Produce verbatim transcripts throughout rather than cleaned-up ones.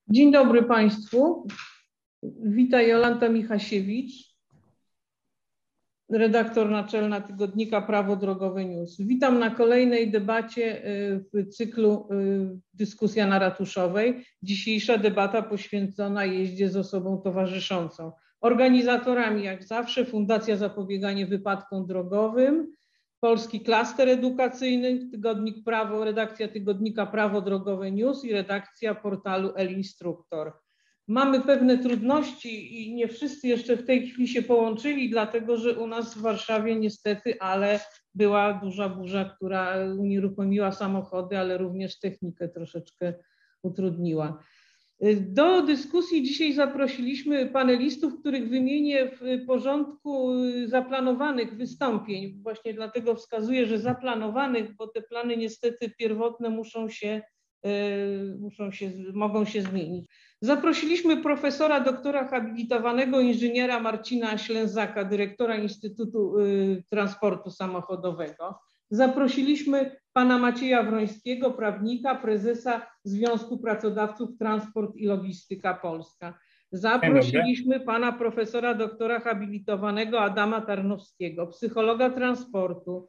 Dzień dobry Państwu. Witam Jolanta Michasiewicz, redaktor naczelna tygodnika Prawo Drogowe News. Witam na kolejnej debacie w cyklu Dyskusja na Ratuszowej. Dzisiejsza debata poświęcona jeździe z osobą towarzyszącą. Organizatorami jak zawsze Fundacja Zapobieganie Wypadkom Drogowym, Polski Klaster Edukacyjny, Tygodnik Prawo, redakcja tygodnika Prawo Drogowe News i redakcja portalu El-Instruktor. Mamy pewne trudności i nie wszyscy jeszcze w tej chwili się połączyli, dlatego że u nas w Warszawie niestety, ale była duża burza, która unieruchomiła samochody, ale również technikę troszeczkę utrudniła. Do dyskusji dzisiaj zaprosiliśmy panelistów, których wymienię w porządku zaplanowanych wystąpień. Właśnie dlatego wskazuję, że zaplanowanych, bo te plany niestety pierwotne muszą się, muszą się, mogą się zmienić. Zaprosiliśmy profesora doktora habilitowanego inżyniera Marcina Ślęzaka, dyrektora Instytutu Transportu Samochodowego. Zaprosiliśmy pana Macieja Wrońskiego, prawnika, prezesa Związku Pracodawców Transport i Logistyka Polska. Zaprosiliśmy pana profesora doktora habilitowanego Adama Tarnowskiego, psychologa transportu,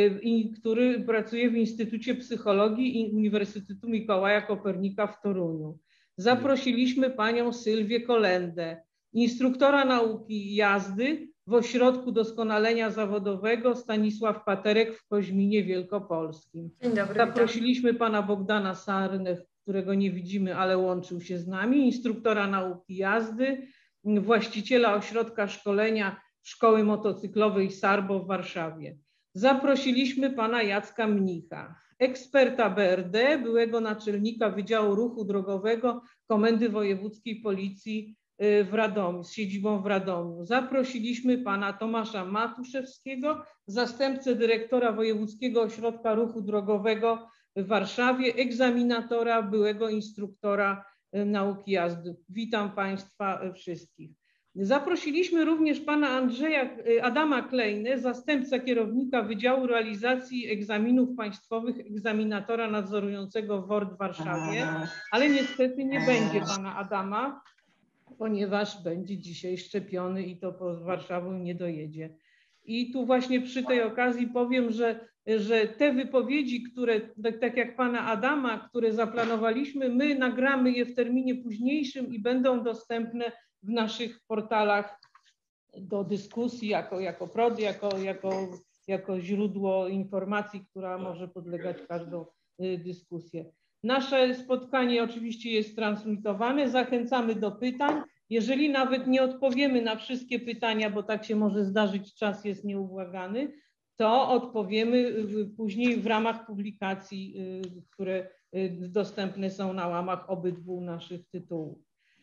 który pracuje w Instytucie Psychologii Uniwersytetu Mikołaja Kopernika w Toruniu. Zaprosiliśmy panią Sylwię Kolendę, instruktora nauki jazdy w Ośrodku Doskonalenia Zawodowego Stanisław Paterek w Koźminie Wielkopolskim. Dzień dobry, Zaprosiliśmy witam. pana Bogdana Sarnę, którego nie widzimy, ale łączył się z nami, instruktora nauki jazdy, właściciela Ośrodka Szkolenia Szkoły Motocyklowej Sarbo w Warszawie. Zaprosiliśmy pana Jacka Mnicha, eksperta B R D, byłego naczelnika Wydziału Ruchu Drogowego Komendy Wojewódzkiej Policji w Radomiu, z siedzibą w Radomiu. Zaprosiliśmy pana Tomasza Matuszewskiego, zastępcę dyrektora Wojewódzkiego Ośrodka Ruchu Drogowego w Warszawie, egzaminatora, byłego instruktora nauki jazdy. Witam państwa wszystkich. Zaprosiliśmy również pana Andrzeja, Adama Klejnę, zastępcę kierownika Wydziału Realizacji Egzaminów Państwowych, egzaminatora nadzorującego W O R D w Warszawie, ale niestety nie będzie pana Adama, ponieważ będzie dzisiaj szczepiony i to po Warszawę nie dojedzie. I tu właśnie przy tej okazji powiem, że, że te wypowiedzi, które, tak jak pana Adama, które zaplanowaliśmy, my nagramy je w terminie późniejszym i będą dostępne w naszych portalach do dyskusji jako, jako prod, jako, jako, jako źródło informacji, która może podlegać każdą dyskusję. Nasze spotkanie oczywiście jest transmitowane, zachęcamy do pytań. Jeżeli nawet nie odpowiemy na wszystkie pytania, bo tak się może zdarzyć, czas jest nieubłagany, to odpowiemy później w ramach publikacji, które dostępne są na łamach obydwu naszych tytułów.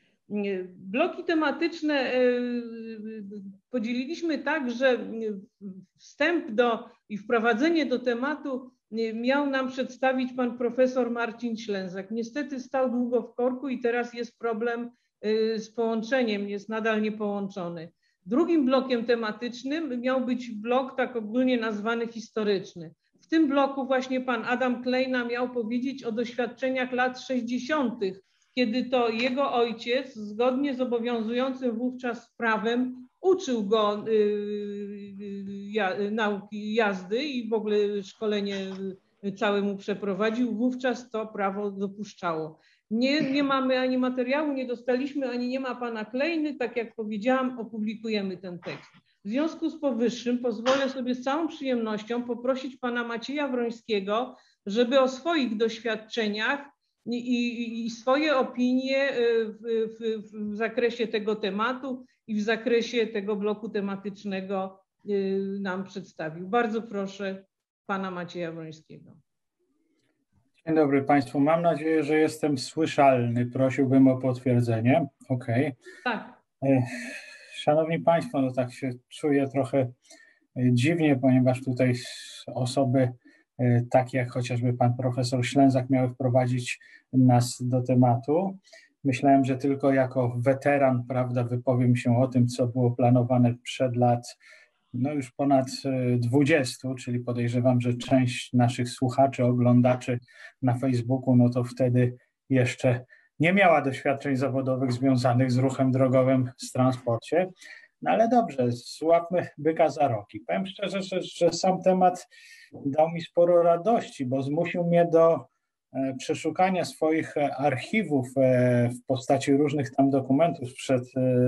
Bloki tematyczne podzieliliśmy tak, że wstęp do i wprowadzenie do tematu miał nam przedstawić pan profesor Marcin Ślęzak. Niestety stał długo w korku i teraz jest problem z połączeniem, jest nadal niepołączony. Drugim blokiem tematycznym miał być blok tak ogólnie nazwany historyczny. W tym bloku właśnie pan Adam Klejna miał powiedzieć o doświadczeniach lat sześćdziesiątych, kiedy to jego ojciec zgodnie z obowiązującym wówczas prawem uczył go nauki jazdy i w ogóle szkolenie całe mu przeprowadził. Wówczas to prawo dopuszczało. Nie, nie mamy ani materiału, nie dostaliśmy, ani nie ma pana Klejny. Tak jak powiedziałam, opublikujemy ten tekst. W związku z powyższym pozwolę sobie z całą przyjemnością poprosić pana Macieja Wrońskiego, żeby o swoich doświadczeniach i, i, i swoje opinie w, w, w zakresie tego tematu i w zakresie tego bloku tematycznego nam przedstawił. Bardzo proszę pana Macieja Wrońskiego. Dzień dobry Państwu. Mam nadzieję, że jestem słyszalny. Prosiłbym o potwierdzenie. Okej. Tak. Szanowni Państwo, no tak się czuję trochę dziwnie, ponieważ tutaj osoby takie jak chociażby pan profesor Ślęzak miały wprowadzić nas do tematu. Myślałem, że tylko jako weteran, prawda, wypowiem się o tym, co było planowane przed lat no już ponad dwudziestu, czyli podejrzewam, że część naszych słuchaczy, oglądaczy na Facebooku, no to wtedy jeszcze nie miała doświadczeń zawodowych związanych z ruchem drogowym w transporcie. No ale dobrze, złapmy byka za rogi. Powiem szczerze, że, że sam temat dał mi sporo radości, bo zmusił mnie do przeszukania swoich archiwów w postaci różnych tam dokumentów sprzed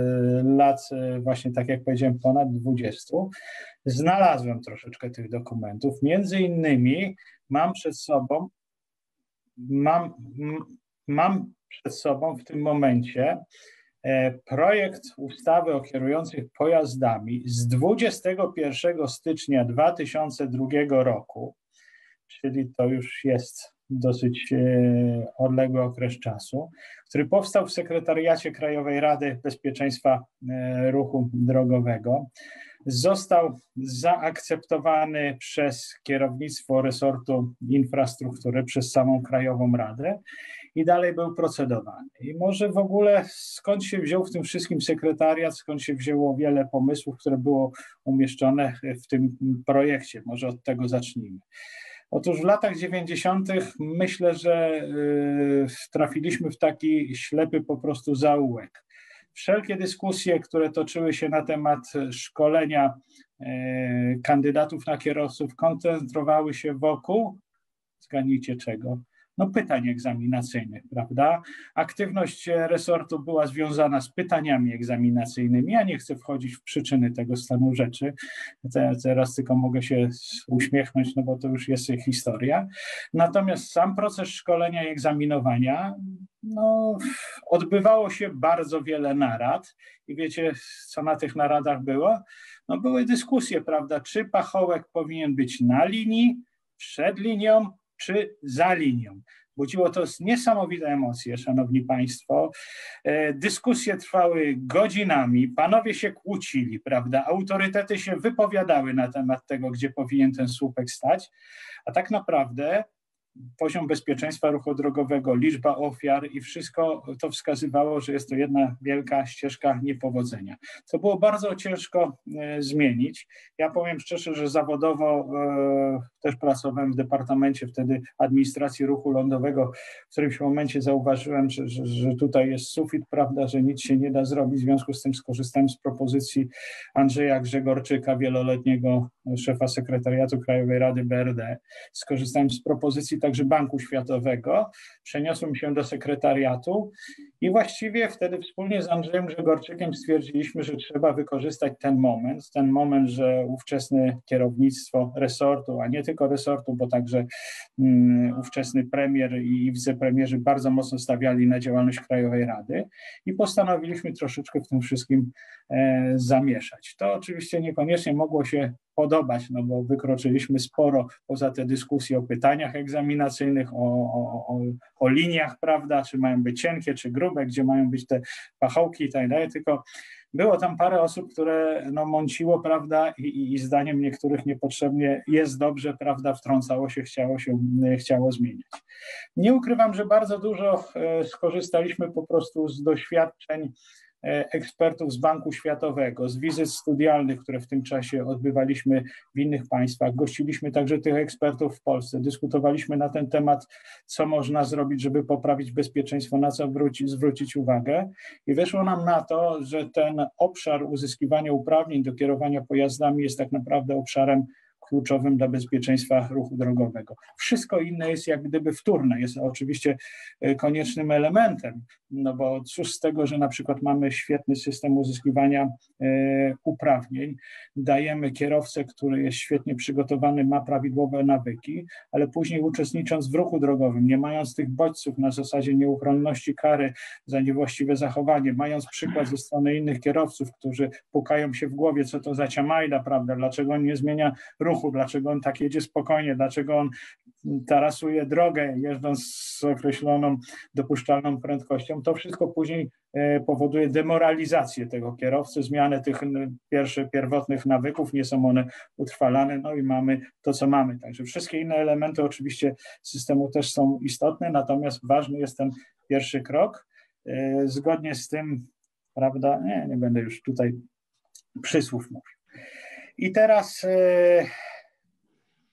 lat, właśnie tak jak powiedziałem, ponad dwudziestu. Znalazłem troszeczkę tych dokumentów. Między innymi mam przed sobą, mam, mam przed sobą w tym momencie projekt ustawy o kierujących pojazdami z dwudziestego pierwszego stycznia dwa tysiące drugiego roku, czyli to już jest dosyć odległy okres czasu, który powstał w Sekretariacie Krajowej Rady Bezpieczeństwa Ruchu Drogowego. Został zaakceptowany przez kierownictwo resortu infrastruktury, przez samą Krajową Radę i dalej był procedowany. I może w ogóle skąd się wziął w tym wszystkim sekretariat, skąd się wzięło wiele pomysłów, które było umieszczone w tym projekcie. Może od tego zacznijmy. Otóż w latach dziewięćdziesiątych myślę, że trafiliśmy w taki ślepy po prostu zaułek. Wszelkie dyskusje, które toczyły się na temat szkolenia kandydatów na kierowców, koncentrowały się wokół, zgadnijcie czego? No pytań egzaminacyjnych, prawda? Aktywność resortu była związana z pytaniami egzaminacyjnymi. Ja nie chcę wchodzić w przyczyny tego stanu rzeczy. Teraz tylko mogę się uśmiechnąć, no bo to już jest historia. Natomiast sam proces szkolenia i egzaminowania, no, odbywało się bardzo wiele narad i wiecie, co na tych naradach było? No były dyskusje, prawda, czy pachołek powinien być na linii, przed linią, czy za linią. Budziło to niesamowite emocje, szanowni państwo. Dyskusje trwały godzinami, panowie się kłócili, prawda, autorytety się wypowiadały na temat tego, gdzie powinien ten słupek stać, a tak naprawdę poziom bezpieczeństwa ruchu drogowego, liczba ofiar i wszystko to wskazywało, że jest to jedna wielka ścieżka niepowodzenia. To było bardzo ciężko e, zmienić. Ja powiem szczerze, że zawodowo e, też pracowałem w Departamencie wtedy Administracji Ruchu Lądowego. W którymś momencie zauważyłem, że, że, że tutaj jest sufit, prawda, że nic się nie da zrobić. W związku z tym skorzystałem z propozycji Andrzeja Grzegorczyka, wieloletniego szefa Sekretariatu Krajowej Rady B R D. Skorzystałem z propozycji także Banku Światowego, przeniosłem się do sekretariatu i właściwie wtedy wspólnie z Andrzejem Grzegorczykiem stwierdziliśmy, że trzeba wykorzystać ten moment, ten moment, że ówczesne kierownictwo resortu, a nie tylko resortu, bo także um, ówczesny premier i wicepremierzy bardzo mocno stawiali na działalność Krajowej Rady i postanowiliśmy troszeczkę w tym wszystkim e, zamieszać. To oczywiście niekoniecznie mogło się podobać, no bo wykroczyliśmy sporo poza te dyskusje o pytaniach egzaminacyjnych, o, o, o, o liniach, prawda, czy mają być cienkie, czy grube, gdzie mają być te pachołki i tak dalej, tylko było tam parę osób, które no mąciło, prawda, i, i zdaniem niektórych niepotrzebnie jest dobrze, prawda, wtrącało się, chciało się, chciało zmieniać. Nie ukrywam, że bardzo dużo skorzystaliśmy po prostu z doświadczeń ekspertów z Banku Światowego, z wizyt studialnych, które w tym czasie odbywaliśmy w innych państwach. Gościliśmy także tych ekspertów w Polsce. Dyskutowaliśmy na ten temat, co można zrobić, żeby poprawić bezpieczeństwo, na co wrócić, zwrócić uwagę. I wyszło nam na to, że ten obszar uzyskiwania uprawnień do kierowania pojazdami jest tak naprawdę obszarem kluczowym dla bezpieczeństwa ruchu drogowego. Wszystko inne jest jak gdyby wtórne, jest oczywiście koniecznym elementem, no bo cóż z tego, że na przykład mamy świetny system uzyskiwania e, uprawnień, dajemy kierowcę, który jest świetnie przygotowany, ma prawidłowe nawyki, ale później uczestnicząc w ruchu drogowym, nie mając tych bodźców na zasadzie nieuchronności kary za niewłaściwe zachowanie, mając przykład ze strony innych kierowców, którzy pukają się w głowie, co to za ciamajda, prawda, dlaczego on nie zmienia ruchu, dlaczego on tak jedzie spokojnie, dlaczego on tarasuje drogę, jeżdżąc z określoną dopuszczalną prędkością, to wszystko później powoduje demoralizację tego kierowcy, zmianę tych pierwszych, pierwotnych nawyków, nie są one utrwalane, no i mamy to, co mamy. Także wszystkie inne elementy oczywiście systemu też są istotne, natomiast ważny jest ten pierwszy krok. Zgodnie z tym, prawda, nie, nie będę już tutaj przysłów mówił. I teraz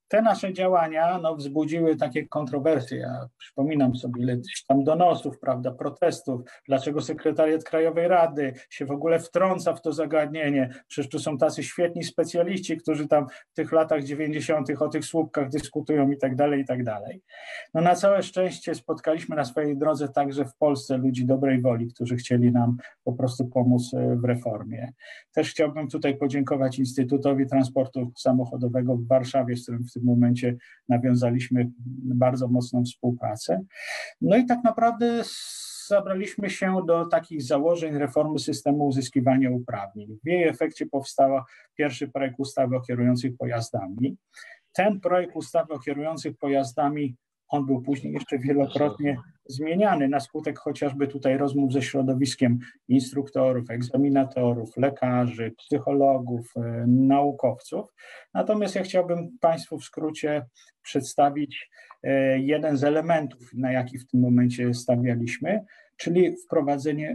te nasze działania no, wzbudziły takie kontrowersje. Ja przypominam sobie ileś tam donosów, prawda, protestów, dlaczego sekretariat Krajowej Rady się w ogóle wtrąca w to zagadnienie. Przecież tu są tacy świetni specjaliści, którzy tam w tych latach dziewięćdziesiątych o tych słupkach dyskutują i tak dalej, i tak dalej. No na całe szczęście spotkaliśmy na swojej drodze także w Polsce ludzi dobrej woli, którzy chcieli nam po prostu pomóc w reformie. Też chciałbym tutaj podziękować Instytutowi Transportu Samochodowego w Warszawie, z którym w tym momencie nawiązaliśmy bardzo mocną współpracę. No i tak naprawdę zabraliśmy się do takich założeń reformy systemu uzyskiwania uprawnień. W jej efekcie powstał pierwszy projekt ustawy o kierujących pojazdami. Ten projekt ustawy o kierujących pojazdami, on był później jeszcze wielokrotnie zmieniany na skutek chociażby tutaj rozmów ze środowiskiem instruktorów, egzaminatorów, lekarzy, psychologów, naukowców. Natomiast ja chciałbym Państwu w skrócie przedstawić jeden z elementów, na jaki w tym momencie stawialiśmy, czyli wprowadzenie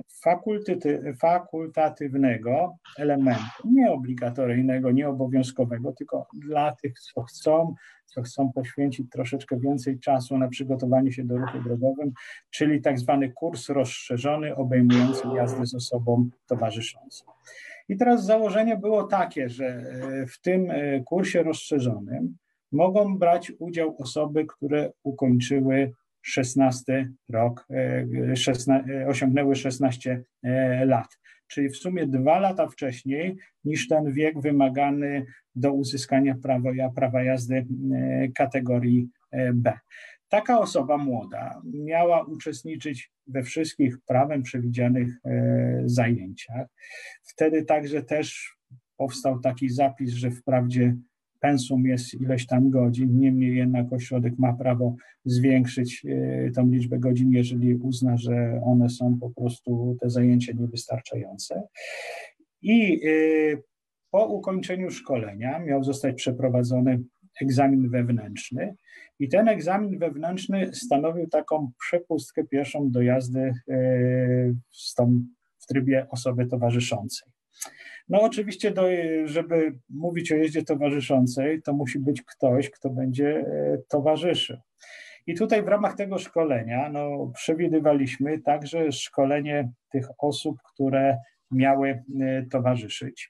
fakultatywnego elementu, nie obligatoryjnego, nie obowiązkowego, tylko dla tych, co chcą, co chcą poświęcić troszeczkę więcej czasu na przygotowanie się do ruchu drogowym, czyli tak zwany kurs rozszerzony obejmujący jazdę z osobą towarzyszącą. I teraz założenie było takie, że w tym kursie rozszerzonym mogą brać udział osoby, które ukończyły szesnasty rok, osiągnęły szesnaście lat, czyli w sumie dwa lata wcześniej niż ten wiek wymagany do uzyskania prawa, prawa jazdy kategorii B. Taka osoba młoda miała uczestniczyć we wszystkich prawem przewidzianych zajęciach. Wtedy także też powstał taki zapis, że wprawdzie pensum jest ileś tam godzin, niemniej jednak ośrodek ma prawo zwiększyć tą liczbę godzin, jeżeli uzna, że one są po prostu, te zajęcia niewystarczające. I po ukończeniu szkolenia miał zostać przeprowadzony egzamin wewnętrzny i ten egzamin wewnętrzny stanowił taką przepustkę pierwszą do jazdy z tą, w trybie osoby towarzyszącej. No oczywiście, do, żeby mówić o jeździe towarzyszącej, to musi być ktoś, kto będzie towarzyszył. I tutaj w ramach tego szkolenia no, przewidywaliśmy także szkolenie tych osób, które miały towarzyszyć.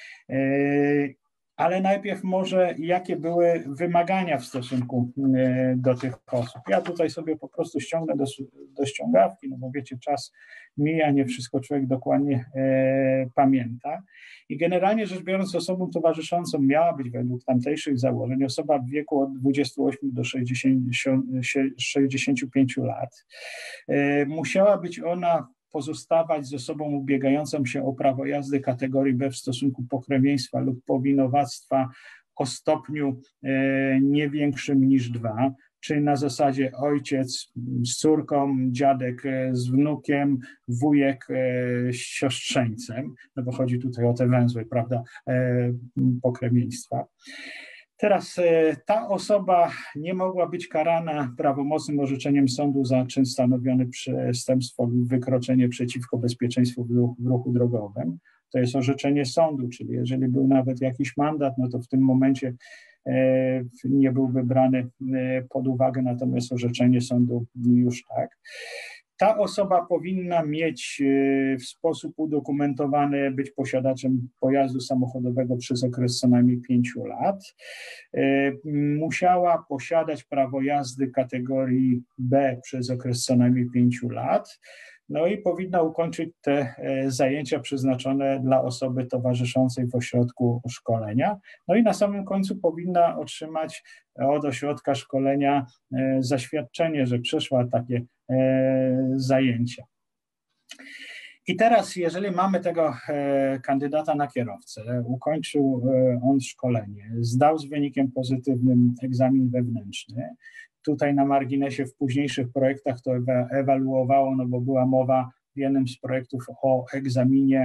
Ale najpierw może jakie były wymagania w stosunku do tych osób. Ja tutaj sobie po prostu ściągnę do, do ściągawki, no bo wiecie, czas mija, nie wszystko człowiek dokładnie e, pamięta. I generalnie rzecz biorąc, osobą towarzyszącą miała być według tamtejszych założeń osoba w wieku od dwudziestu ośmiu do sześćdziesięciu pięciu lat. E, musiała być ona pozostawać z osobą ubiegającą się o prawo jazdy kategorii B w stosunku pokrewieństwa lub powinowactwa o stopniu nie większym niż dwa, czy na zasadzie ojciec z córką, dziadek z wnukiem, wujek z siostrzeńcem, no bo chodzi tutaj o te węzły, prawda, pokrewieństwa. Teraz ta osoba nie mogła być karana prawomocnym orzeczeniem sądu za czyn stanowiony przestępstwo lub wykroczenie przeciwko bezpieczeństwu w ruchu drogowym. To jest orzeczenie sądu, czyli jeżeli był nawet jakiś mandat, no to w tym momencie nie byłby brany pod uwagę, natomiast orzeczenie sądu już tak. Ta osoba powinna mieć w sposób udokumentowany, być posiadaczem pojazdu samochodowego przez okres co najmniej pięciu lat. Musiała posiadać prawo jazdy kategorii B przez okres co najmniej pięciu lat. No i powinna ukończyć te zajęcia przeznaczone dla osoby towarzyszącej w ośrodku szkolenia. No i na samym końcu powinna otrzymać od ośrodka szkolenia zaświadczenie, że przeszła takie zajęcia. I teraz, jeżeli mamy tego kandydata na kierowcę, ukończył on szkolenie, zdał z wynikiem pozytywnym egzamin wewnętrzny, tutaj na marginesie w późniejszych projektach to ewaluowało, no bo była mowa w jednym z projektów o egzaminie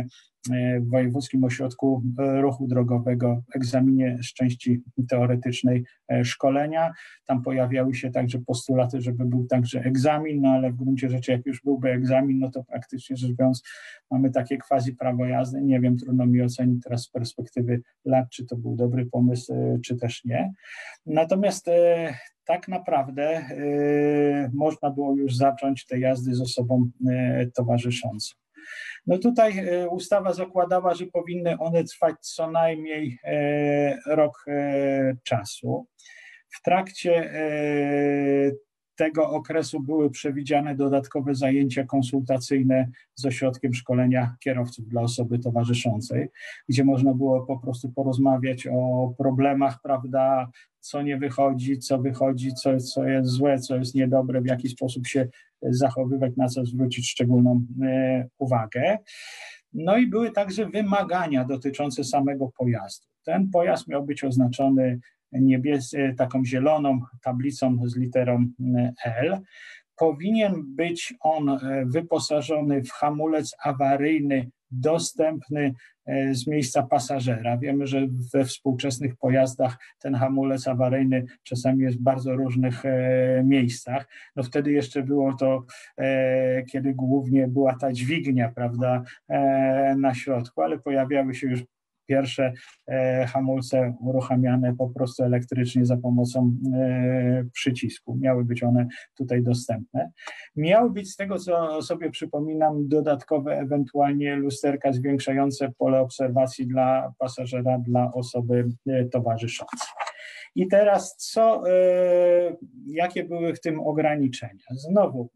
w Wojewódzkim Ośrodku Ruchu Drogowego w egzaminie z części teoretycznej szkolenia. Tam pojawiały się także postulaty, żeby był także egzamin, no ale w gruncie rzeczy jak już byłby egzamin, no to praktycznie rzecz biorąc mamy takie quasi prawo jazdy. Nie wiem, trudno mi ocenić teraz z perspektywy lat, czy to był dobry pomysł, czy też nie. Natomiast tak naprawdę można było już zacząć te jazdy z osobą towarzyszącą. No tutaj ustawa zakładała, że powinny one trwać co najmniej rok czasu. W trakcie tego okresu były przewidziane dodatkowe zajęcia konsultacyjne z ośrodkiem szkolenia kierowców dla osoby towarzyszącej, gdzie można było po prostu porozmawiać o problemach, prawda, co nie wychodzi, co wychodzi, co, co jest złe, co jest niedobre, w jaki sposób się zachowywać, na co zwrócić szczególną e, uwagę. No i były także wymagania dotyczące samego pojazdu. Ten pojazd miał być oznaczony niebies- taką zieloną tablicą z literą L. Powinien być on wyposażony w hamulec awaryjny dostępny z miejsca pasażera. Wiemy, że we współczesnych pojazdach ten hamulec awaryjny czasami jest w bardzo różnych miejscach. No wtedy jeszcze było to, kiedy głównie była ta dźwignia, prawda, na środku, ale pojawiały się już pierwsze hamulce uruchamiane po prostu elektrycznie za pomocą przycisku. Miały być one tutaj dostępne. Miały być, z tego co sobie przypominam, dodatkowe ewentualnie lusterka zwiększające pole obserwacji dla pasażera, dla osoby towarzyszącej. I teraz co, jakie były w tym ograniczenia? Znowu,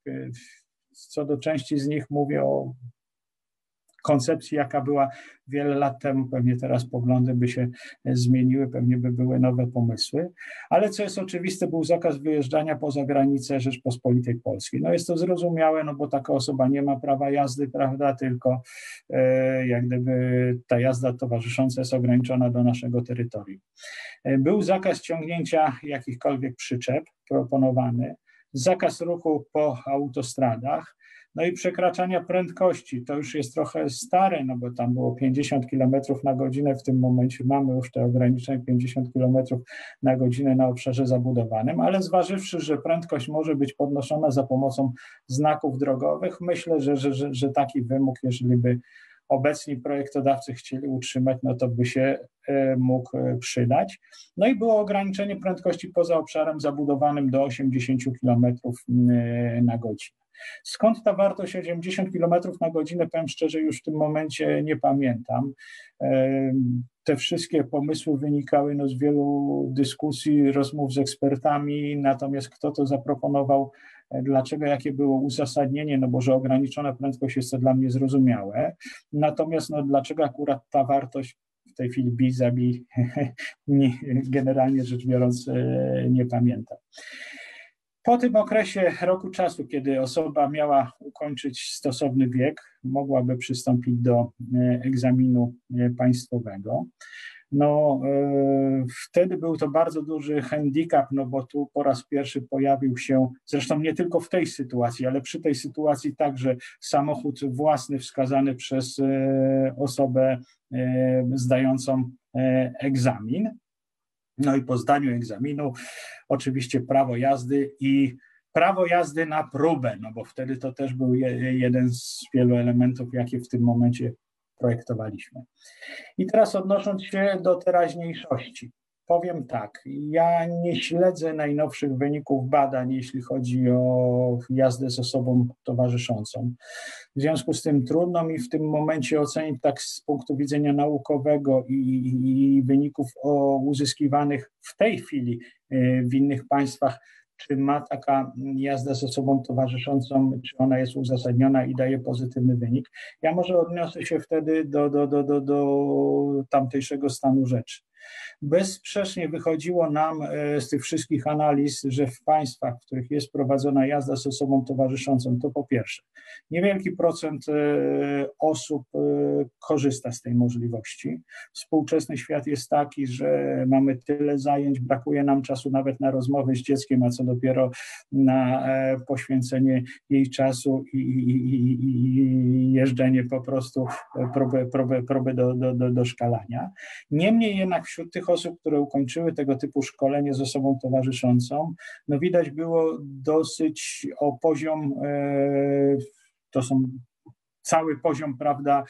co do części z nich mówię o koncepcji, jaka była wiele lat temu, pewnie teraz poglądy by się zmieniły, pewnie by były nowe pomysły, ale co jest oczywiste, był zakaz wyjeżdżania poza granicę Rzeczpospolitej Polskiej. No jest to zrozumiałe, no bo taka osoba nie ma prawa jazdy, prawda, tylko e, jak gdyby ta jazda towarzysząca jest ograniczona do naszego terytorium. E, był zakaz ciągnięcia jakichkolwiek przyczep proponowany, zakaz ruchu po autostradach, no i przekraczania prędkości, to już jest trochę stare, no bo tam było pięćdziesiąt kilometrów na godzinę, w tym momencie mamy już te ograniczenie pięćdziesiąt kilometrów na godzinę na obszarze zabudowanym, ale zważywszy, że prędkość może być podnoszona za pomocą znaków drogowych, myślę, że, że, że, że taki wymóg, jeżeli by obecni projektodawcy chcieli utrzymać, no to by się mógł przydać. No i było ograniczenie prędkości poza obszarem zabudowanym do osiemdziesiąt kilometrów na godzinę. Skąd ta wartość osiemdziesiąt kilometrów na godzinę, powiem szczerze, już w tym momencie nie pamiętam. Te wszystkie pomysły wynikały no, z wielu dyskusji, rozmów z ekspertami, natomiast kto to zaproponował, dlaczego, jakie było uzasadnienie, no bo że ograniczona prędkość jest to dla mnie zrozumiałe, natomiast no, dlaczego akurat ta wartość w tej chwili bi za bi, generalnie rzecz biorąc, nie pamiętam. Po tym okresie roku czasu, kiedy osoba miała ukończyć stosowny wiek, mogłaby przystąpić do egzaminu państwowego. No, e, wtedy był to bardzo duży handicap, no bo tu po raz pierwszy pojawił się, zresztą nie tylko w tej sytuacji, ale przy tej sytuacji także samochód własny wskazany przez e, osobę e, zdającą e, egzamin. No i po zdaniu egzaminu oczywiście prawo jazdy i prawo jazdy na próbę, no bo wtedy to też był je, jeden z wielu elementów, jakie w tym momencie projektowaliśmy. I teraz odnosząc się do teraźniejszości, powiem tak, ja nie śledzę najnowszych wyników badań, jeśli chodzi o jazdę z osobą towarzyszącą. W związku z tym trudno mi w tym momencie ocenić tak z punktu widzenia naukowego i, i, i wyników o, uzyskiwanych w tej chwili w innych państwach, czy ma taka jazda z osobą towarzyszącą, czy ona jest uzasadniona i daje pozytywny wynik. Ja może odniosę się wtedy do, do, do, do, do tamtejszego stanu rzeczy. Bezsprzecznie wychodziło nam z tych wszystkich analiz, że w państwach, w których jest prowadzona jazda z osobą towarzyszącą, to po pierwsze, niewielki procent osób korzysta z tej możliwości. Współczesny świat jest taki, że mamy tyle zajęć, brakuje nam czasu nawet na rozmowę z dzieckiem, a co dopiero na poświęcenie jej czasu i, i, i, i jeżdżenie po prostu, próby, próby, próby do, do, do, do szkalania. Niemniej jednak wśród tych osób, które ukończyły tego typu szkolenie z osobą towarzyszącą, no widać było dosyć o poziom, to są cały poziom, prawda,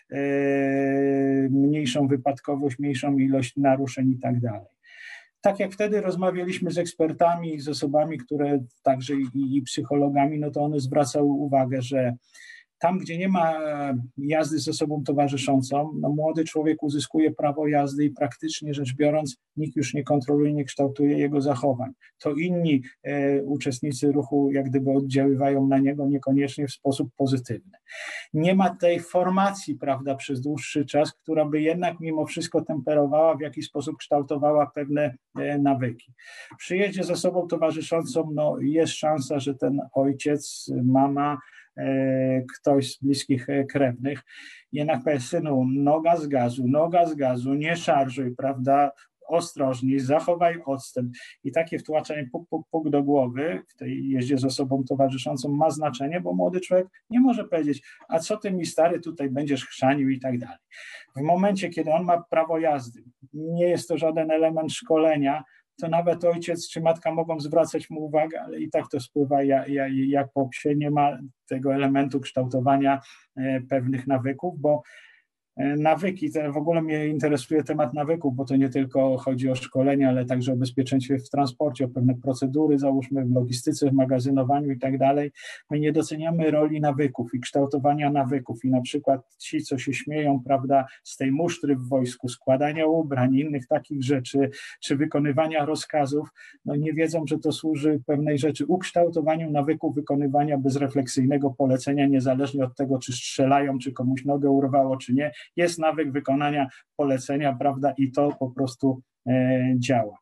mniejszą wypadkowość, mniejszą ilość naruszeń i tak dalej. Tak jak wtedy rozmawialiśmy z ekspertami, z osobami, które także i, i psychologami, no to one zwracały uwagę, że tam, gdzie nie ma jazdy z osobą towarzyszącą, no młody człowiek uzyskuje prawo jazdy i praktycznie rzecz biorąc nikt już nie kontroluje, nie kształtuje jego zachowań. To inni e, uczestnicy ruchu jak gdyby oddziaływają na niego niekoniecznie w sposób pozytywny. Nie ma tej formacji, prawda, przez dłuższy czas, która by jednak mimo wszystko temperowała, w jakiś sposób kształtowała pewne e, nawyki. Przy jeździe z osobą towarzyszącą no, jest szansa, że ten ojciec, mama, ktoś z bliskich krewnych, jednak powie, synu, noga z gazu, noga z gazu, nie szarżuj, prawda, ostrożniej, zachowaj odstęp. I takie wtłaczanie puk, puk, puk do głowy w tej jeździe z osobą towarzyszącą ma znaczenie, bo młody człowiek nie może powiedzieć, a co ty mi stary tutaj będziesz chrzanił i tak dalej. W momencie, kiedy on ma prawo jazdy, nie jest to żaden element szkolenia, to nawet ojciec czy matka mogą zwracać mu uwagę, ale i tak to spływa jak, jak, jak po psie, nie ma tego elementu kształtowania pewnych nawyków, bo nawyki, to w ogóle mnie interesuje temat nawyków, bo to nie tylko chodzi o szkolenia, ale także o bezpieczeństwie w transporcie, o pewne procedury, załóżmy w logistyce, w magazynowaniu i tak dalej. My nie doceniamy roli nawyków i kształtowania nawyków i na przykład ci, co się śmieją, prawda, z tej musztry w wojsku, składania ubrań, innych takich rzeczy, czy wykonywania rozkazów, no nie wiedzą, że to służy pewnej rzeczy, ukształtowaniu nawyków wykonywania bezrefleksyjnego polecenia, niezależnie od tego, czy strzelają, czy komuś nogę urwało, czy nie. Jest nawyk wykonania polecenia, prawda, i to po prostu e, działa.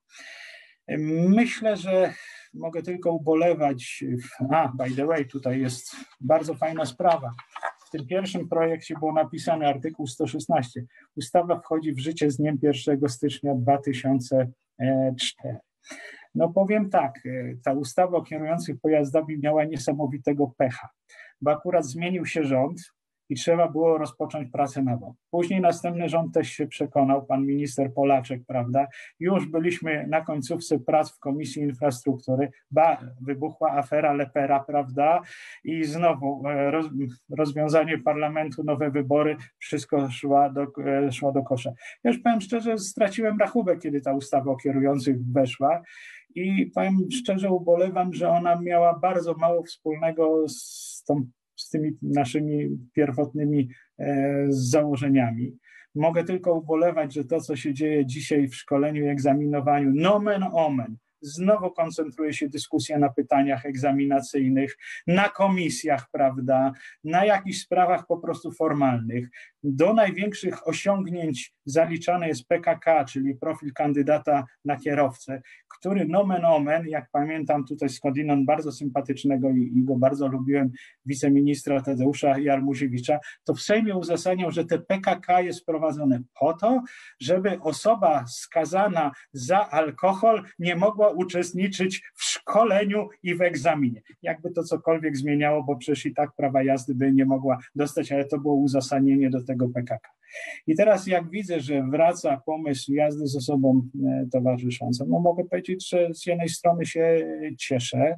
Myślę, że mogę tylko ubolewać, a by the way, tutaj jest bardzo fajna sprawa. W tym pierwszym projekcie było napisane artykuł sto szesnaście. Ustawa wchodzi w życie z dniem pierwszego stycznia dwa tysiące czwartego. No powiem tak, ta ustawa o kierujących pojazdami miała niesamowitego pecha, bo akurat zmienił się rząd, i trzeba było rozpocząć pracę nową. Później następny rząd też się przekonał, pan minister Polaczek, prawda, już byliśmy na końcówce prac w Komisji Infrastruktury, ba, wybuchła afera Lepera, prawda, i znowu roz, rozwiązanie parlamentu, nowe wybory, wszystko szło do, szło do kosza. Ja już powiem szczerze, straciłem rachubę, kiedy ta ustawa o kierujących weszła i powiem szczerze, ubolewam, że ona miała bardzo mało wspólnego z tą z tymi naszymi pierwotnymi e, założeniami. Mogę tylko ubolewać, że to, co się dzieje dzisiaj w szkoleniu i egzaminowaniu, nomen omen, znowu koncentruje się dyskusja na pytaniach egzaminacyjnych, na komisjach, prawda, na jakichś sprawach po prostu formalnych. Do największych osiągnięć zaliczane jest P K K, czyli profil kandydata na kierowcę, który nomen omen, jak pamiętam tutaj skądinąd bardzo sympatycznego i, i go bardzo lubiłem, wiceministra Tadeusza Jarmuziewicza, to w Sejmie uzasadniał, że te P K K jest wprowadzone po to, żeby osoba skazana za alkohol nie mogła uczestniczyć w szkoleniu i w egzaminie. Jakby to cokolwiek zmieniało, bo przecież i tak prawa jazdy by nie mogła dostać, ale to było uzasadnienie do tego P K K. I teraz jak widzę, że wraca pomysł jazdy z osobą towarzyszącą, no mogę powiedzieć, że z jednej strony się cieszę.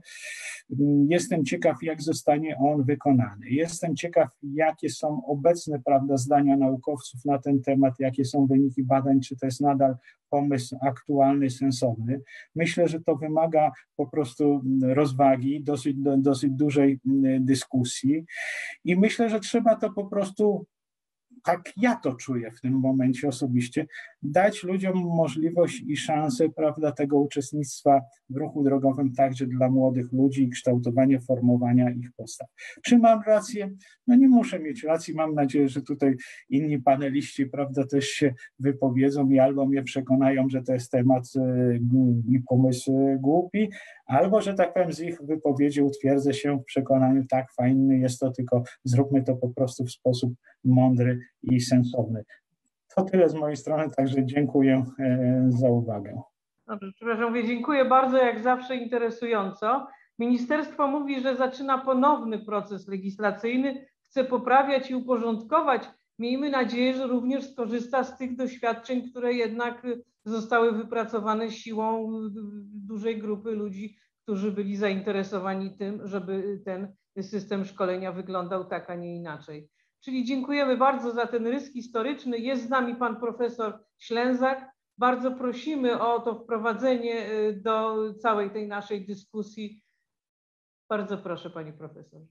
Jestem ciekaw, jak zostanie on wykonany. Jestem ciekaw, jakie są obecne, prawda, zdania naukowców na ten temat, jakie są wyniki badań, czy to jest nadal pomysł aktualny, sensowny. Myślę, że to wymaga po prostu rozwagi, dosyć, dosyć dużej dyskusji i myślę, że trzeba to po prostu tak ja to czuję w tym momencie osobiście, dać ludziom możliwość i szansę, prawda, tego uczestnictwa w ruchu drogowym także dla młodych ludzi i kształtowanie, formowania ich postaw. Czy mam rację? No nie muszę mieć racji, mam nadzieję, że tutaj inni paneliści, prawda, też się wypowiedzą i albo mnie przekonają, że to jest temat i pomysł głupi, albo, że tak powiem, z ich wypowiedzi utwierdzę się w przekonaniu, tak, fajny jest to, tylko zróbmy to po prostu w sposób mądry i sensowny. To tyle z mojej strony, także dziękuję za uwagę. Dobrze, przepraszam, mówię, dziękuję bardzo, jak zawsze interesująco. Ministerstwo mówi, że zaczyna ponowny proces legislacyjny, chce poprawiać i uporządkować. Miejmy nadzieję, że również skorzysta z tych doświadczeń, które jednak zostały wypracowane siłą dużej grupy ludzi, którzy byli zainteresowani tym, żeby ten system szkolenia wyglądał tak, a nie inaczej. Czyli dziękujemy bardzo za ten rys historyczny. Jest z nami pan profesor Ślęzak. Bardzo prosimy o to wprowadzenie do całej tej naszej dyskusji. Bardzo proszę, panie profesorze.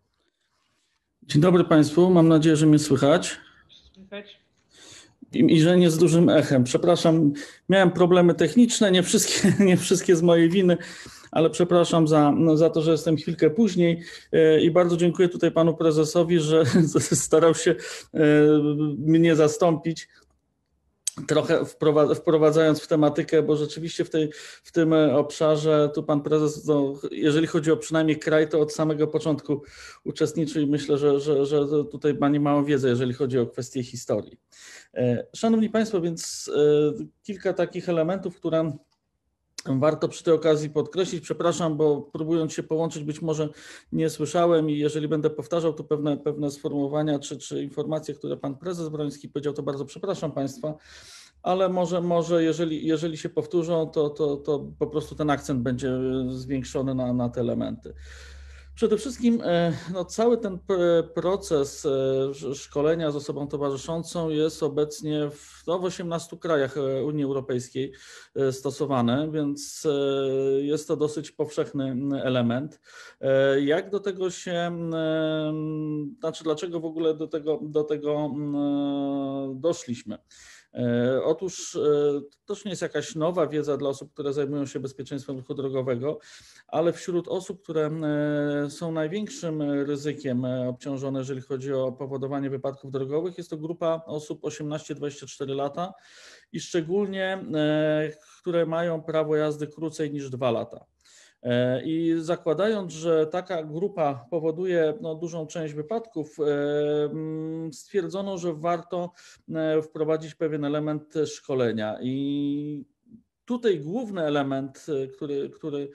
Dzień dobry państwu. Mam nadzieję, że mnie słychać. Słychać. I, i że nie z dużym echem. Przepraszam, miałem problemy techniczne, nie wszystkie, nie wszystkie z mojej winy, ale przepraszam za, no, za to, że jestem chwilkę później i bardzo dziękuję tutaj panu prezesowi, że starał się mnie zastąpić, trochę wprowadzając w tematykę, bo rzeczywiście w, tej, w tym obszarze tu pan prezes, no, jeżeli chodzi o przynajmniej kraj, to od samego początku uczestniczy i myślę, że, że, że tutaj ma niemałą wiedzę, jeżeli chodzi o kwestie historii. Szanowni państwo, więc kilka takich elementów, które warto przy tej okazji podkreślić. Przepraszam, bo próbując się połączyć, być może nie słyszałem i jeżeli będę powtarzał tu pewne, pewne sformułowania czy, czy informacje, które pan prezes Broński powiedział, to bardzo przepraszam państwa, ale może, może jeżeli, jeżeli się powtórzą, to, to, to po prostu ten akcent będzie zwiększony na, na te elementy. Przede wszystkim no, cały ten proces szkolenia z osobą towarzyszącą jest obecnie w, no, w osiemnastu krajach Unii Europejskiej stosowany, więc jest to dosyć powszechny element. Jak do tego się, znaczy dlaczego w ogóle do tego, do tego doszliśmy? Otóż to też nie jest jakaś nowa wiedza dla osób, które zajmują się bezpieczeństwem ruchu drogowego, ale wśród osób, które są największym ryzykiem obciążone, jeżeli chodzi o powodowanie wypadków drogowych, jest to grupa osób osiemnaście do dwudziestu czterech lat i szczególnie, które mają prawo jazdy krócej niż dwa lata. I zakładając, że taka grupa powoduje no, dużą część wypadków, stwierdzono, że warto wprowadzić pewien element szkolenia. I tutaj główny element, który, który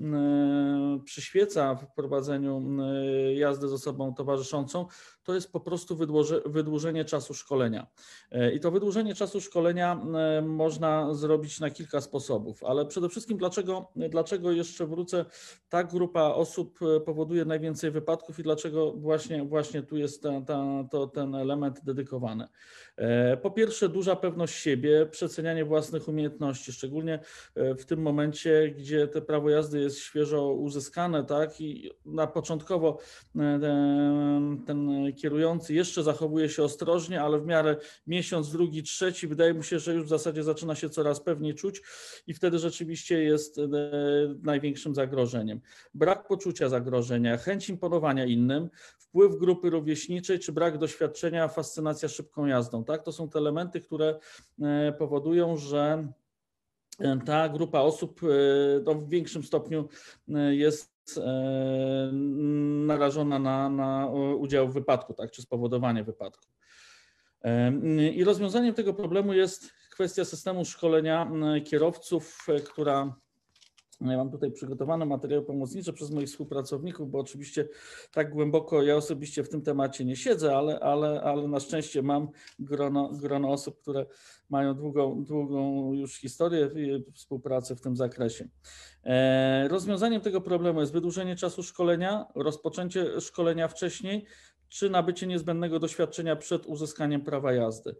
przyświeca w prowadzeniu jazdy z osobą towarzyszącą, to jest po prostu wydłużenie czasu szkolenia. I to wydłużenie czasu szkolenia można zrobić na kilka sposobów, ale przede wszystkim dlaczego, dlaczego jeszcze wrócę, ta grupa osób powoduje najwięcej wypadków i dlaczego właśnie, właśnie tu jest ta, ta, to, ten element dedykowany. Po pierwsze, duża pewność siebie, przecenianie własnych umiejętności, szczególnie w tym momencie, gdzie to prawo jazdy jest świeżo uzyskane, tak, i na początkowo ten, ten kierujący jeszcze zachowuje się ostrożnie, ale w miarę miesiąc, drugi, trzeci, wydaje mi się, że już w zasadzie zaczyna się coraz pewniej czuć i wtedy rzeczywiście jest największym zagrożeniem. Brak poczucia zagrożenia, chęć imponowania innym, wpływ grupy rówieśniczej czy brak doświadczenia, fascynacja szybką jazdą. Tak? To są te elementy, które powodują, że ta grupa osób no, w większym stopniu jest narażona na, na udział w wypadku, tak, czy spowodowanie wypadku. I rozwiązaniem tego problemu jest kwestia systemu szkolenia kierowców, która, ja mam tutaj przygotowane materiały pomocnicze przez moich współpracowników, bo oczywiście tak głęboko ja osobiście w tym temacie nie siedzę, ale, ale, ale na szczęście mam grono, grono osób, które mają długą, długą już historię współpracy w tym zakresie. Rozwiązaniem tego problemu jest wydłużenie czasu szkolenia, rozpoczęcie szkolenia wcześniej, czy nabycie niezbędnego doświadczenia przed uzyskaniem prawa jazdy.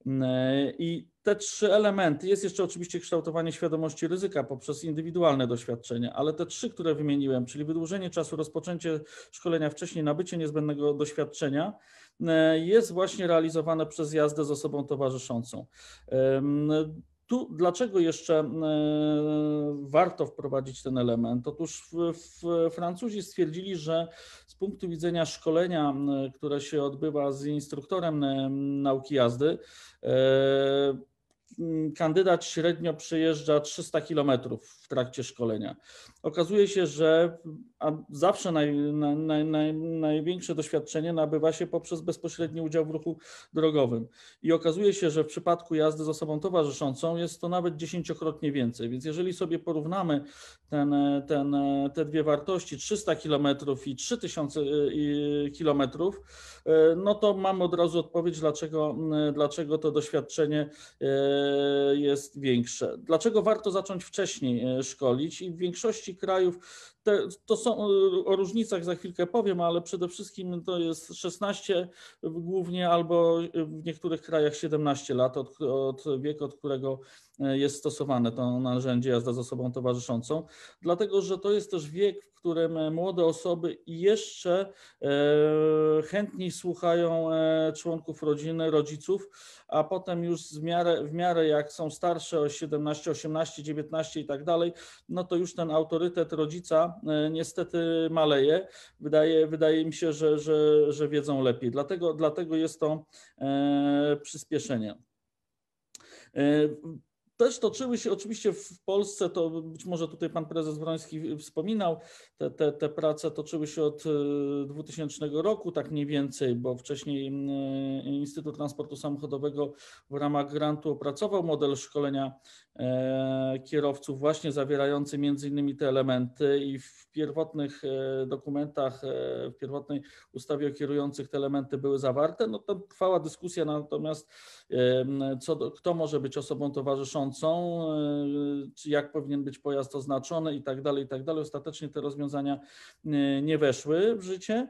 I te trzy elementy, jest jeszcze oczywiście kształtowanie świadomości ryzyka poprzez indywidualne doświadczenia, ale te trzy, które wymieniłem, czyli wydłużenie czasu, rozpoczęcie szkolenia wcześniej, nabycie niezbędnego doświadczenia, jest właśnie realizowane przez jazdę z osobą towarzyszącą. Tu dlaczego jeszcze warto wprowadzić ten element? Otóż w, w Francuzi stwierdzili, że z punktu widzenia szkolenia, które się odbywa z instruktorem nauki jazdy, kandydat średnio przejeżdża trzysta kilometrów w trakcie szkolenia. Okazuje się, że a zawsze naj, naj, naj, największe doświadczenie nabywa się poprzez bezpośredni udział w ruchu drogowym. I okazuje się, że w przypadku jazdy z osobą towarzyszącą jest to nawet dziesięciokrotnie więcej. Więc jeżeli sobie porównamy ten, ten, te dwie wartości, trzysta kilometrów i trzy tysiące kilometrów, no to mamy od razu odpowiedź, dlaczego, dlaczego to doświadczenie jest większe. Dlaczego warto zacząć wcześniej szkolić? I w większości krajów te, to są, o różnicach za chwilkę powiem, ale przede wszystkim to jest szesnaście głównie, albo w niektórych krajach siedemnaście lat od, od wieku, od którego jest stosowane to narzędzie jazda z osobą towarzyszącą, dlatego że to jest też wiek, w którym młode osoby jeszcze chętniej słuchają członków rodziny, rodziców, a potem już w miarę, w miarę jak są starsze o siedemnaście, osiemnaście, dziewiętnaście i tak dalej, no to już ten autorytet rodzica niestety maleje. Wydaje, wydaje mi się, że, że, że wiedzą lepiej. Dlatego, dlatego jest to przyspieszenie. Też toczyły się oczywiście w Polsce, to być może tutaj pan prezes Wroński wspominał, te, te, te prace toczyły się od dwutysięcznego roku, tak mniej więcej, bo wcześniej Instytut Transportu Samochodowego w ramach grantu opracował model szkolenia kierowców właśnie zawierający między innymi te elementy i w pierwotnych dokumentach, w pierwotnej ustawie o kierujących te elementy były zawarte. No to trwała dyskusja natomiast co do, kto może być osobą towarzyszącą, czy jak powinien być pojazd oznaczony i tak dalej, i tak dalej. Ostatecznie te rozwiązania nie weszły w życie,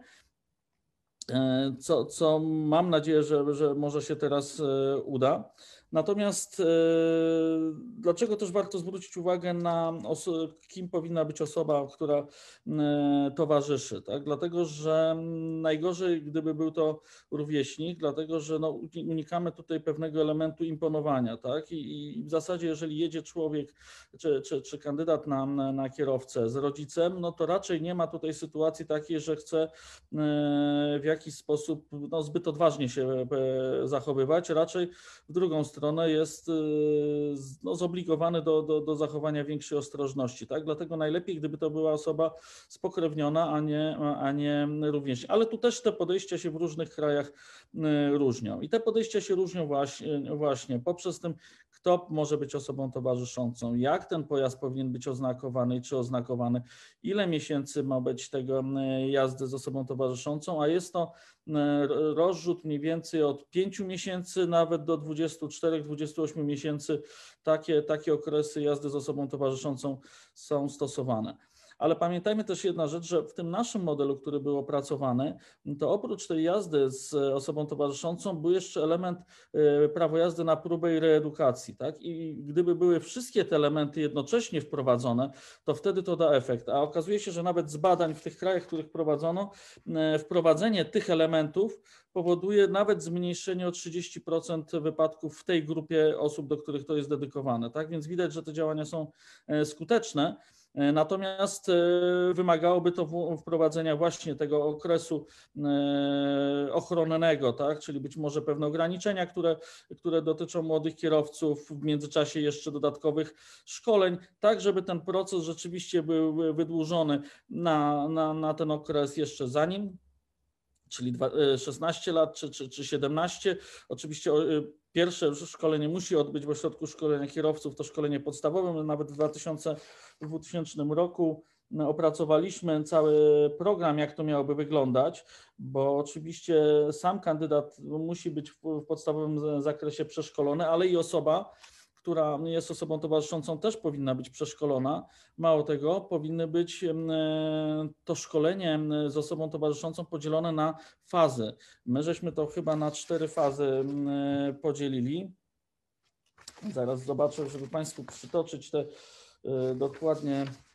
co, co mam nadzieję, że, że może się teraz uda. Natomiast dlaczego też warto zwrócić uwagę na kim powinna być osoba, która towarzyszy, tak? Dlatego, że najgorzej, gdyby był to rówieśnik, dlatego, że no, unikamy tutaj pewnego elementu imponowania, tak? I, i w zasadzie, jeżeli jedzie człowiek czy, czy, czy kandydat na, na kierowcę z rodzicem, no to raczej nie ma tutaj sytuacji takiej, że chce w jakiś sposób no, zbyt odważnie się zachowywać, raczej w drugą stronę stronę jest no, zobligowany do, do, do zachowania większej ostrożności. Tak? Dlatego najlepiej, gdyby to była osoba spokrewniona, a nie, a nie rówieśnik. Ale tu też te podejścia się w różnych krajach różnią. I te podejścia się różnią właśnie, właśnie poprzez tym, kto może być osobą towarzyszącą, jak ten pojazd powinien być oznakowany i czy oznakowany, ile miesięcy ma być tego jazdy z osobą towarzyszącą, a jest to rozrzut mniej więcej od pięciu miesięcy nawet do dwudziestu czterech, dwudziestu ośmiu miesięcy. Takie, takie okresy jazdy z osobą towarzyszącą są stosowane. Ale pamiętajmy też jedna rzecz, że w tym naszym modelu, który był opracowany, to oprócz tej jazdy z osobą towarzyszącą był jeszcze element prawo jazdy na próbę i reedukacji. Tak? I gdyby były wszystkie te elementy jednocześnie wprowadzone, to wtedy to da efekt. A okazuje się, że nawet z badań w tych krajach, w których prowadzono, wprowadzenie tych elementów powoduje nawet zmniejszenie o trzydzieści procent wypadków w tej grupie osób, do których to jest dedykowane. Tak? Więc widać, że te działania są skuteczne. Natomiast wymagałoby to wprowadzenia właśnie tego okresu ochronnego, tak? Czyli być może pewne ograniczenia, które, które dotyczą młodych kierowców, w międzyczasie jeszcze dodatkowych szkoleń, tak żeby ten proces rzeczywiście był wydłużony na, na, na ten okres jeszcze zanim, czyli szesnaście lat czy, czy, czy siedemnaście. Oczywiście pierwsze szkolenie musi odbyć w ośrodku szkolenia kierowców, to szkolenie podstawowe. My nawet w dwutysięcznym roku opracowaliśmy cały program, jak to miałoby wyglądać, bo oczywiście sam kandydat musi być w podstawowym zakresie przeszkolony, ale i osoba, która jest osobą towarzyszącą, też powinna być przeszkolona. Mało tego, powinny być to szkolenie z osobą towarzyszącą podzielone na fazy. My żeśmy to chyba na cztery fazy podzielili. Zaraz zobaczę, żeby Państwu przytoczyć te dokładnie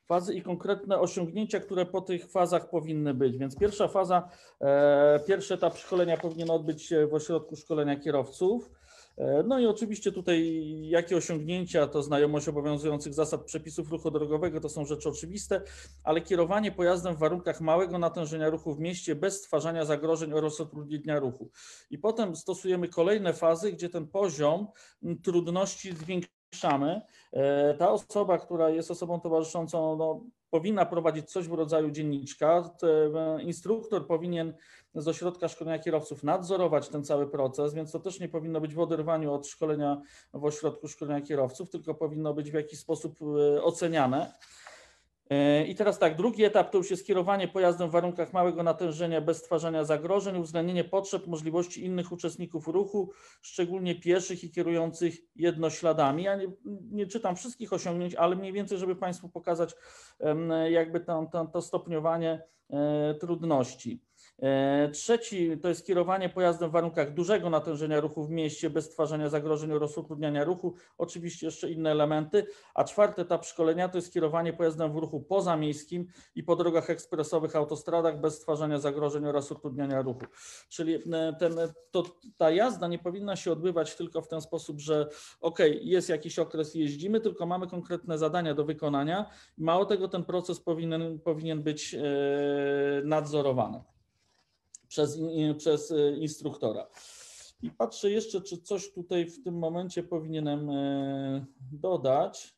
fazy i konkretne osiągnięcia, które po tych fazach powinny być. Więc pierwsza faza, pierwszy etap szkolenia powinien odbyć się w ośrodku szkolenia kierowców. No i oczywiście tutaj jakie osiągnięcia, to znajomość obowiązujących zasad przepisów ruchu drogowego, to są rzeczy oczywiste, ale kierowanie pojazdem w warunkach małego natężenia ruchu w mieście bez stwarzania zagrożeń oraz utrudnienia ruchu. I potem stosujemy kolejne fazy, gdzie ten poziom trudności zwiększamy. Ta osoba, która jest osobą towarzyszącą, no, powinna prowadzić coś w rodzaju dzienniczka. Instruktor powinien z ośrodka szkolenia kierowców nadzorować ten cały proces, więc to też nie powinno być w oderwaniu od szkolenia w ośrodku szkolenia kierowców, tylko powinno być w jakiś sposób oceniane. I teraz tak, drugi etap to już jest kierowanie pojazdem w warunkach małego natężenia bez stwarzania zagrożeń, uwzględnienie potrzeb, możliwości innych uczestników ruchu, szczególnie pieszych i kierujących jednośladami. Ja nie, nie czytam wszystkich osiągnięć, ale mniej więcej, żeby Państwu pokazać jakby to, to, to stopniowanie trudności. Trzeci to jest kierowanie pojazdem w warunkach dużego natężenia ruchu w mieście bez stwarzania zagrożeń oraz utrudniania ruchu. Oczywiście jeszcze inne elementy. A czwarty etap szkolenia to jest kierowanie pojazdem w ruchu pozamiejskim i po drogach ekspresowych, autostradach bez stwarzania zagrożeń oraz utrudniania ruchu. Czyli ten, to, ta jazda nie powinna się odbywać tylko w ten sposób, że ok, jest jakiś okres, jeździmy, tylko mamy konkretne zadania do wykonania. Mało tego, ten proces powinien, powinien być nadzorowany Przez, przez instruktora. I patrzę jeszcze, czy coś tutaj w tym momencie powinienem dodać.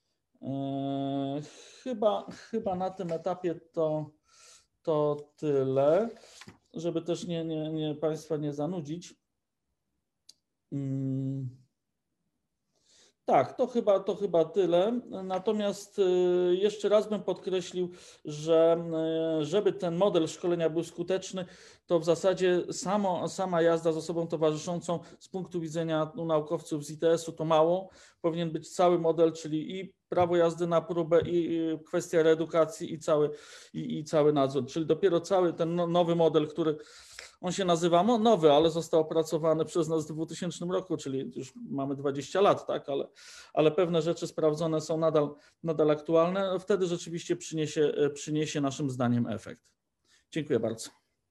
Chyba, chyba na tym etapie to, to tyle, żeby też nie, nie, nie Państwa nie zanudzić. Tak, to chyba, to chyba tyle. Natomiast jeszcze raz bym podkreślił, że żeby ten model szkolenia był skuteczny, to w zasadzie samo, sama jazda z osobą towarzyszącą z punktu widzenia no, naukowców z I T S-u to mało. Powinien być cały model, czyli i prawo jazdy na próbę, i kwestia reedukacji, i cały, i, i cały nadzór. Czyli dopiero cały ten nowy model, który on się nazywa nowy, ale został opracowany przez nas w dwutysięcznym roku, czyli już mamy dwadzieścia lat, tak, ale, ale pewne rzeczy sprawdzone są nadal, nadal aktualne. Wtedy rzeczywiście przyniesie, przyniesie naszym zdaniem efekt. Dziękuję bardzo.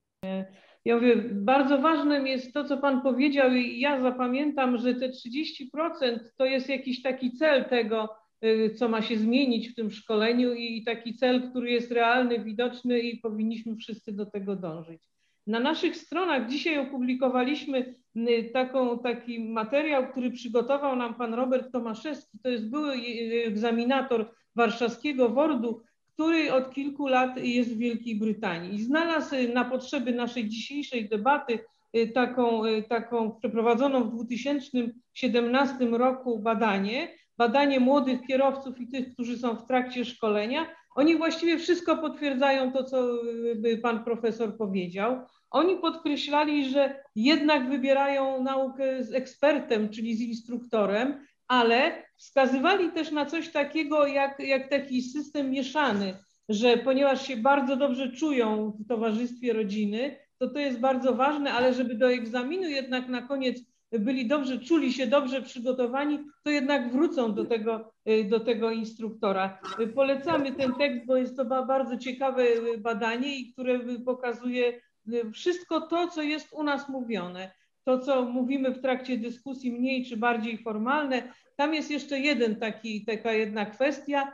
Ja mówię, bardzo ważnym jest to, co Pan powiedział i ja zapamiętam, że te trzydzieści procent to jest jakiś taki cel tego, co ma się zmienić w tym szkoleniu i taki cel, który jest realny, widoczny i powinniśmy wszyscy do tego dążyć. Na naszych stronach dzisiaj opublikowaliśmy taką, taki materiał, który przygotował nam pan Robert Tomaszewski, to jest były egzaminator warszawskiego W O R D-u, który od kilku lat jest w Wielkiej Brytanii i znalazł na potrzeby naszej dzisiejszej debaty taką, taką przeprowadzoną w dwa tysiące siedemnastym roku badanie, badanie młodych kierowców i tych, którzy są w trakcie szkolenia. Oni właściwie wszystko potwierdzają to, co pan profesor powiedział. Oni podkreślali, że jednak wybierają naukę z ekspertem, czyli z instruktorem, ale wskazywali też na coś takiego jak, jak taki system mieszany, że ponieważ się bardzo dobrze czują w towarzystwie rodziny, to to jest bardzo ważne, ale żeby do egzaminu jednak na koniec byli dobrze, czuli się dobrze przygotowani, to jednak wrócą do tego, do tego instruktora. Polecamy ten tekst, bo jest to bardzo ciekawe badanie i które pokazuje wszystko to, co jest u nas mówione. To, co mówimy w trakcie dyskusji mniej czy bardziej formalne. Tam jest jeszcze jeden taki, taka jedna kwestia.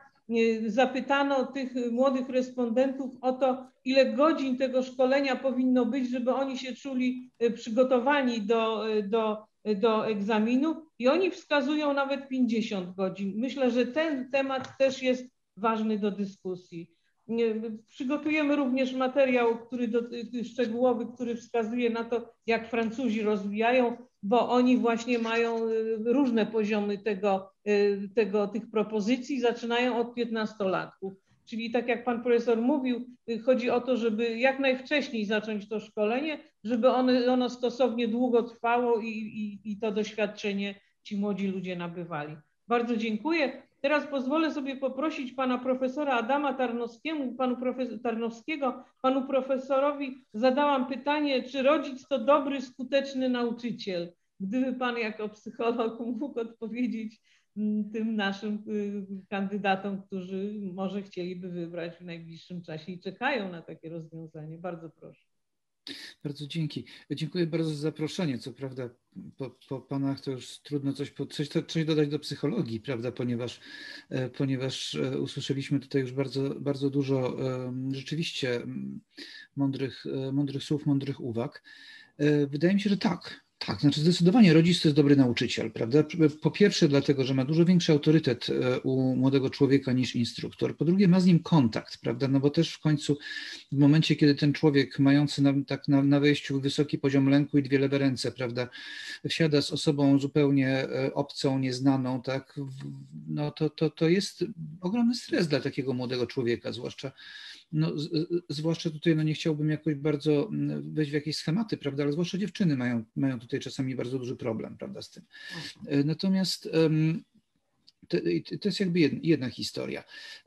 Zapytano tych młodych respondentów o to, ile godzin tego szkolenia powinno być, żeby oni się czuli przygotowani do, do, do egzaminu i oni wskazują nawet pięćdziesiąt godzin. Myślę, że ten temat też jest ważny do dyskusji. Przygotujemy również materiał, który do, szczegółowy, który wskazuje na to, jak Francuzi rozwijają, bo oni właśnie mają różne poziomy tego, tego, tych propozycji, zaczynają od piętnastolatków. Czyli tak jak pan profesor mówił, chodzi o to, żeby jak najwcześniej zacząć to szkolenie, żeby ono, ono stosownie długo trwało i, i, i to doświadczenie ci młodzi ludzie nabywali. Bardzo dziękuję. Teraz pozwolę sobie poprosić pana profesora Adama Tarnowskiego, panu profesor, Tarnowskiego, panu profesorowi zadałam pytanie, czy rodzic to dobry, skuteczny nauczyciel? Gdyby pan jako psycholog mógł odpowiedzieć tym naszym kandydatom, którzy może chcieliby wybrać w najbliższym czasie i czekają na takie rozwiązanie. Bardzo proszę. Bardzo dzięki. Dziękuję bardzo za zaproszenie. Co prawda po, po panach to już trudno coś, coś, coś dodać do psychologii, prawda, ponieważ, ponieważ usłyszeliśmy tutaj już bardzo, bardzo dużo rzeczywiście mądrych, mądrych słów, mądrych uwag. Wydaje mi się, że tak. Tak, znaczy zdecydowanie rodzic to jest dobry nauczyciel, prawda? Po pierwsze dlatego, że ma dużo większy autorytet u młodego człowieka niż instruktor. Po drugie ma z nim kontakt, prawda? No bo też w końcu w momencie, kiedy ten człowiek mający na, tak na, na wejściu wysoki poziom lęku i dwie lewe ręce, prawda, wsiada z osobą zupełnie obcą, nieznaną, tak, no to, to, to jest ogromny stres dla takiego młodego człowieka, zwłaszcza No, z, zwłaszcza tutaj, no nie chciałbym jakoś bardzo wejść w jakieś schematy, prawda, ale zwłaszcza dziewczyny mają, mają tutaj czasami bardzo duży problem, prawda, z tym. Natomiast um, to, to jest jakby jedna, jedna historia.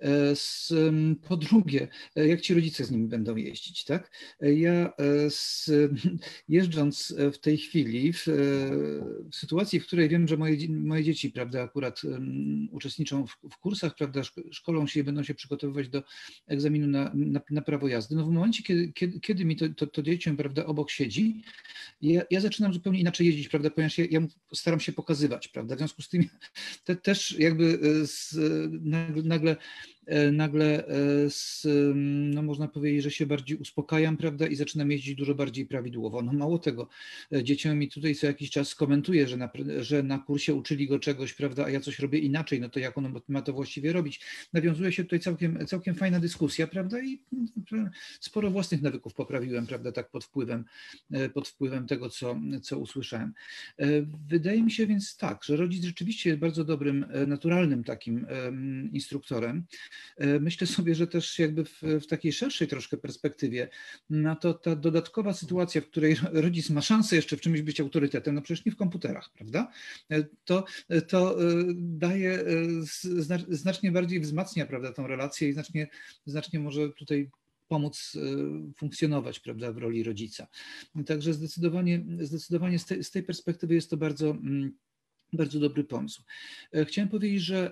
Z, po drugie, jak ci rodzice z nimi będą jeździć, tak? Ja z, jeżdżąc w tej chwili w, w sytuacji, w której wiem, że moje, moje dzieci, prawda, akurat um, uczestniczą w, w kursach, prawda, szkolą się i będą się przygotowywać do egzaminu na, na, na prawo jazdy, no w momencie, kiedy, kiedy, kiedy mi to, to, to dziecię, prawda, obok siedzi, ja, ja zaczynam zupełnie inaczej jeździć, prawda, ponieważ ja, ja staram się pokazywać, prawda, w związku z tym te, też jakby z, nagle, nagle nagle z, no można powiedzieć, że się bardziej uspokajam, prawda, i zaczynam jeździć dużo bardziej prawidłowo. No mało tego, dzieciom mi tutaj co jakiś czas komentuje, że na, że na kursie uczyli go czegoś, prawda, a ja coś robię inaczej, no to jak on ma to właściwie robić? Nawiązuje się tutaj całkiem, całkiem fajna dyskusja, prawda, i sporo własnych nawyków poprawiłem, prawda, tak pod wpływem, pod wpływem tego, co, co usłyszałem. Wydaje mi się więc tak, że rodzic rzeczywiście jest bardzo dobrym, naturalnym takim instruktorem. Myślę sobie, że też jakby w, w takiej szerszej troszkę perspektywie, no to ta dodatkowa sytuacja, w której rodzic ma szansę jeszcze w czymś być autorytetem, no przecież nie w komputerach, prawda? To, to daje, znacznie bardziej wzmacnia, prawda, tą relację i znacznie, znacznie może tutaj pomóc funkcjonować, prawda, w roli rodzica. Także zdecydowanie, zdecydowanie z tej, z tej perspektywy jest to bardzo, bardzo dobry pomysł. Chciałem powiedzieć, że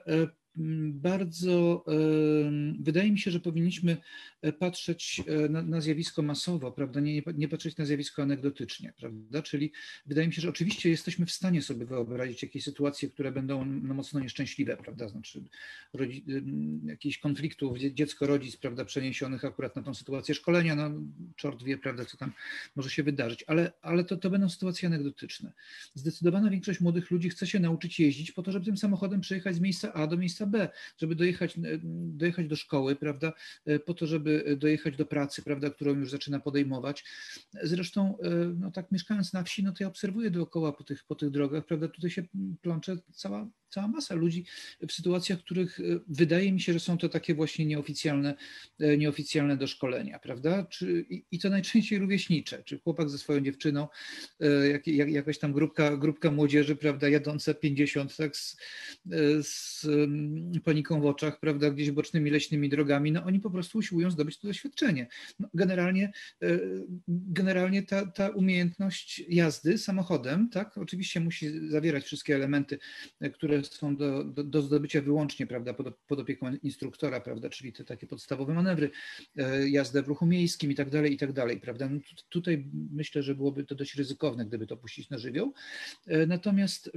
bardzo wydaje mi się, że powinniśmy patrzeć na, na zjawisko masowo, prawda, nie, nie patrzeć na zjawisko anegdotycznie, prawda, czyli wydaje mi się, że oczywiście jesteśmy w stanie sobie wyobrazić jakieś sytuacje, które będą no, mocno nieszczęśliwe, prawda, znaczy rodzi, jakichś konfliktów dziecko-rodzic, prawda, przeniesionych akurat na tą sytuację szkolenia, no czort wie, prawda, co tam może się wydarzyć, ale, ale to, to będą sytuacje anegdotyczne. Zdecydowana większość młodych ludzi chce się nauczyć jeździć po to, żeby tym samochodem przejechać z miejsca A do miejsca B, żeby dojechać, dojechać do szkoły, prawda, po to, żeby dojechać do pracy, prawda, którą już zaczyna podejmować. Zresztą, no tak mieszkając na wsi, no to ja obserwuję dookoła po tych, po tych drogach, prawda, tutaj się plącze cała, cała masa ludzi w sytuacjach, w których wydaje mi się, że są to takie właśnie nieoficjalne, nieoficjalne doszkolenia, prawda, czy, i, i to najczęściej rówieśnicze, czy chłopak ze swoją dziewczyną, jak, jak, jakaś tam grupka, grupka młodzieży, prawda, jadąca pięćdziesiąt, tak, z, z paniką w oczach, prawda, gdzieś bocznymi leśnymi drogami, no oni po prostu usiłują zdobyć to doświadczenie. No, generalnie generalnie ta, ta umiejętność jazdy samochodem, tak, oczywiście musi zawierać wszystkie elementy, które są do, do, do zdobycia wyłącznie, prawda, pod, pod opieką instruktora, prawda, czyli te takie podstawowe manewry, jazdę w ruchu miejskim i tak dalej, i tak dalej, prawda. No, tutaj myślę, że byłoby to dość ryzykowne, gdyby to puścić na żywioł. Natomiast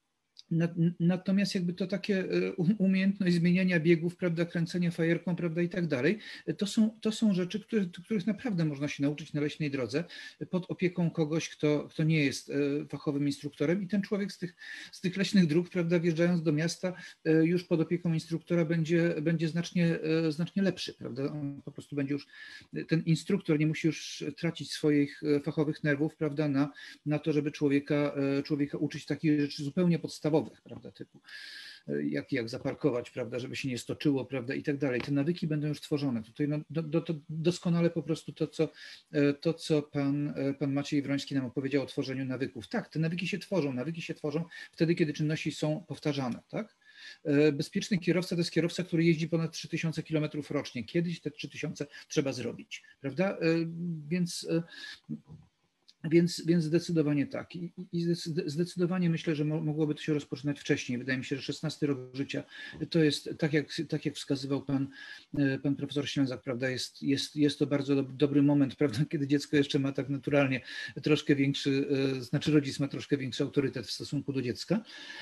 Natomiast jakby to takie umiejętność zmieniania biegów, prawda, kręcenia fajerką, prawda, i tak dalej, to są, to są rzeczy, które, których naprawdę można się nauczyć na leśnej drodze pod opieką kogoś, kto, kto nie jest fachowym instruktorem i ten człowiek z tych, z tych leśnych dróg, prawda, wjeżdżając do miasta już pod opieką instruktora będzie, będzie znacznie, znacznie lepszy, prawda, on po prostu będzie już, ten instruktor nie musi już tracić swoich fachowych nerwów, prawda, na, na to, żeby człowieka, człowieka uczyć takich rzeczy zupełnie podstawowych, prawda, typu jak, jak zaparkować, prawda, żeby się nie stoczyło, prawda, i tak dalej. Te nawyki będą już tworzone. Tutaj no, do, do, to doskonale po prostu to, co, to, co pan, pan Maciej Wroński nam opowiedział o tworzeniu nawyków. Tak, te nawyki się tworzą. Nawyki się tworzą wtedy, kiedy czynności są powtarzane, tak? Bezpieczny kierowca to jest kierowca, który jeździ ponad trzy tysiące kilometrów rocznie. Kiedyś te trzy tysiące trzeba zrobić, prawda? Więc Więc, więc zdecydowanie tak. I, i zdecydowanie myślę, że mogłoby to się rozpoczynać wcześniej. Wydaje mi się, że szesnasty rok życia to jest, tak jak, tak jak wskazywał pan, pan profesor Ślęzak, prawda, jest, jest, jest to bardzo dobry moment, prawda, kiedy dziecko jeszcze ma tak naturalnie troszkę większy, znaczy rodzic ma troszkę większy autorytet w stosunku do dziecka.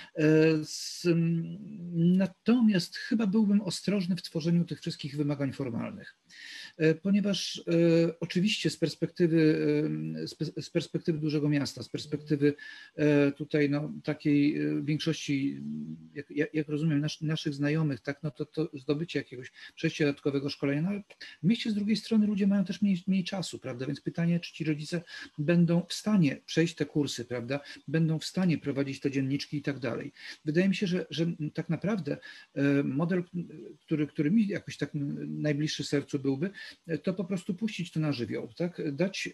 Natomiast chyba byłbym ostrożny w tworzeniu tych wszystkich wymagań formalnych. Ponieważ e, oczywiście z perspektywy, e, z perspektywy dużego miasta, z perspektywy e, tutaj no, takiej większości, jak, jak rozumiem, nas, naszych znajomych, tak, no to, to zdobycie jakiegoś przejścia dodatkowego szkolenia, no ale w mieście z drugiej strony ludzie mają też mniej, mniej czasu, prawda, więc pytanie, czy ci rodzice będą w stanie przejść te kursy, prawda, będą w stanie prowadzić te dzienniczki i tak dalej. Wydaje mi się, że, że tak naprawdę model, który, który mi jakoś tak najbliższy sercu byłby, to po prostu puścić to na żywioł, tak? Dać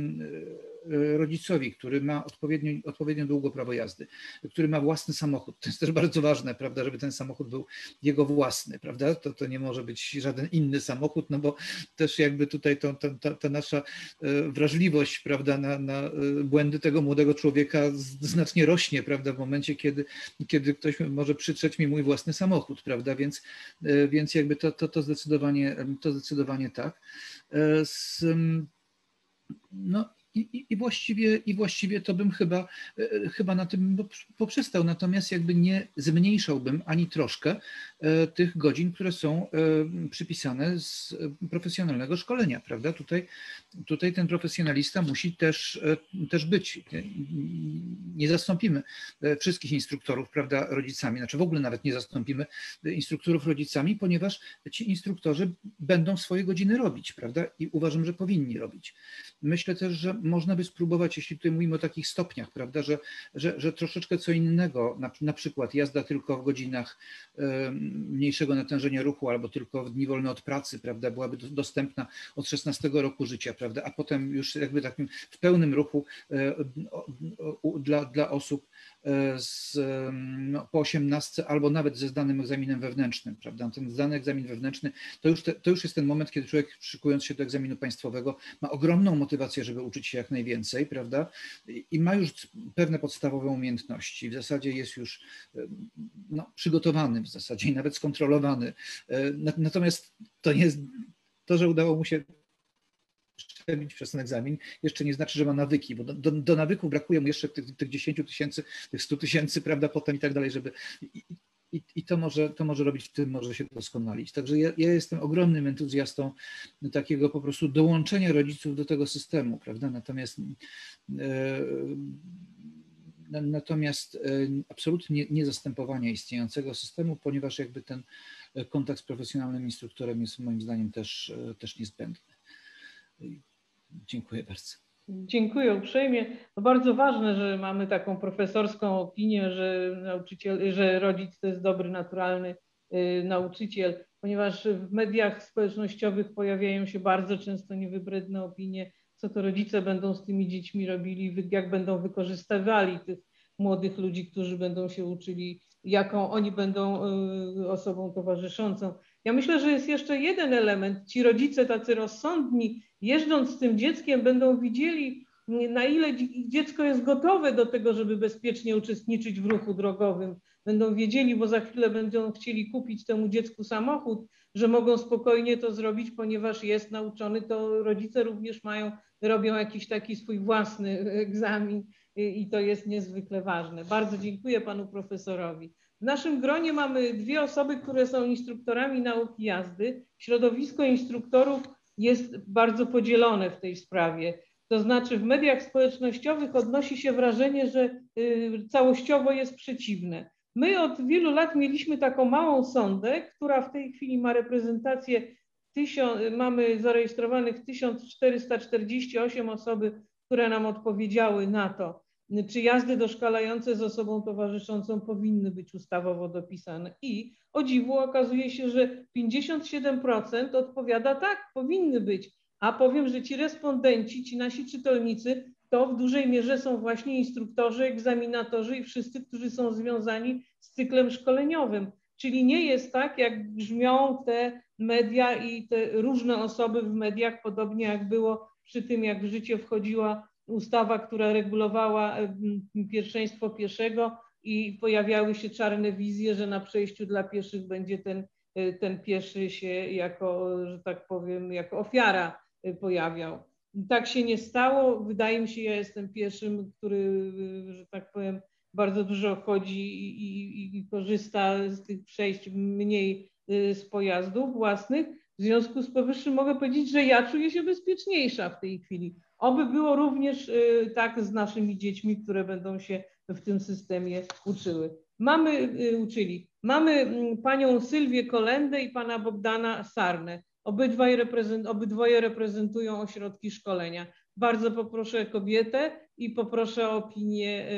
rodzicowi, który ma odpowiednio, odpowiednio długo prawo jazdy, który ma własny samochód, to jest też bardzo ważne, prawda, żeby ten samochód był jego własny, prawda, to, to nie może być żaden inny samochód, no bo też jakby tutaj to, to, ta, ta nasza wrażliwość, prawda, na, na błędy tego młodego człowieka znacznie rośnie, prawda, w momencie, kiedy, kiedy ktoś może przytrzeć mi mój własny samochód, prawda, więc, więc jakby to, to, to, zdecydowanie, to zdecydowanie tak. Z, no, I, i, właściwie, I właściwie to bym chyba, chyba na tym poprzestał, natomiast jakby nie zmniejszałbym ani troszkę tych godzin, które są przypisane z profesjonalnego szkolenia, prawda? Tutaj, tutaj ten profesjonalista musi też, też być. Nie zastąpimy wszystkich instruktorów, prawda, rodzicami, znaczy w ogóle nawet nie zastąpimy instruktorów rodzicami, ponieważ ci instruktorzy będą swoje godziny robić, prawda? I uważam, że powinni robić. Myślę też, że można by spróbować, jeśli tutaj mówimy o takich stopniach, prawda, że, że, że troszeczkę co innego, na, na przykład jazda tylko w godzinach y, mniejszego natężenia ruchu albo tylko w dni wolne od pracy, prawda, byłaby do, dostępna od szesnastego roku życia, prawda, a potem już jakby takim w pełnym ruchu y, o, o, dla, dla osób y, z, no, po osiemnastce albo nawet ze zdanym egzaminem wewnętrznym, prawda, ten zdany egzamin wewnętrzny to już, te, to już jest ten moment, kiedy człowiek szykując się do egzaminu państwowego ma ogromną motywację, żeby uczyć się jak najwięcej, prawda? I ma już pewne podstawowe umiejętności. W zasadzie jest już no, przygotowany w zasadzie i nawet skontrolowany. Natomiast to nie jest to, że udało mu się przebić przez ten egzamin, jeszcze nie znaczy, że ma nawyki, bo do, do, do nawyków brakuje mu jeszcze tych, tych dziesięciu tysięcy, tych stu tysięcy, prawda, potem i tak dalej, żeby i, i, i to, może, to może robić, w tym może się doskonalić. Także ja, ja jestem ogromnym entuzjastą takiego po prostu dołączenia rodziców do tego systemu, prawda, natomiast e, natomiast absolutnie nie zastępowania istniejącego systemu, ponieważ jakby ten kontakt z profesjonalnym instruktorem jest moim zdaniem też, też niezbędny. Dziękuję bardzo. Dziękuję uprzejmie. To bardzo ważne, że mamy taką profesorską opinię, że nauczyciel, że rodzic to jest dobry, naturalny y, nauczyciel, ponieważ w mediach społecznościowych pojawiają się bardzo często niewybredne opinie, co to rodzice będą z tymi dziećmi robili, jak będą wykorzystywali tych młodych ludzi, którzy będą się uczyli, jaką oni będą y, osobą towarzyszącą. Ja myślę, że jest jeszcze jeden element. Ci rodzice tacy rozsądni, jeżdżąc z tym dzieckiem, będą widzieli, na ile dziecko jest gotowe do tego, żeby bezpiecznie uczestniczyć w ruchu drogowym. Będą wiedzieli, bo za chwilę będą chcieli kupić temu dziecku samochód, że mogą spokojnie to zrobić, ponieważ jest nauczony, to rodzice również mają, robią jakiś taki swój własny egzamin i to jest niezwykle ważne. Bardzo dziękuję panu profesorowi. W naszym gronie mamy dwie osoby, które są instruktorami nauki jazdy. Środowisko instruktorów jest bardzo podzielone w tej sprawie. To znaczy w mediach społecznościowych odnosi się wrażenie, że całościowo jest przeciwne. My od wielu lat mieliśmy taką małą sondę, która w tej chwili ma reprezentację, tysiąc, mamy zarejestrowanych tysiąc czterysta czterdzieści osiem osoby, które nam odpowiedziały na to, czy jazdy doszkalające z osobą towarzyszącą powinny być ustawowo dopisane. I o dziwo okazuje się, że pięćdziesiąt siedem procent odpowiada tak, powinny być. A powiem, że ci respondenci, ci nasi czytelnicy, to w dużej mierze są właśnie instruktorzy, egzaminatorzy i wszyscy, którzy są związani z cyklem szkoleniowym. Czyli nie jest tak, jak brzmią te media i te różne osoby w mediach, podobnie jak było przy tym, jak w życie wchodziła ustawa, która regulowała pierwszeństwo pieszego i pojawiały się czarne wizje, że na przejściu dla pieszych będzie ten, ten pieszy się jako, że tak powiem, jako ofiara pojawiał. Tak się nie stało. Wydaje mi się, ja jestem pieszym, który, że tak powiem, bardzo dużo chodzi i, i, i korzysta z tych przejść mniej z pojazdów własnych. W związku z powyższym mogę powiedzieć, że ja czuję się bezpieczniejsza w tej chwili. Oby było również tak z naszymi dziećmi, które będą się w tym systemie uczyły. Mamy, uczyli. Mamy panią Sylwię Kolendę i pana Bogdana Sarnę. Obydwaj reprezent, obydwoje reprezentują ośrodki szkolenia. Bardzo poproszę kobietę i poproszę o opinię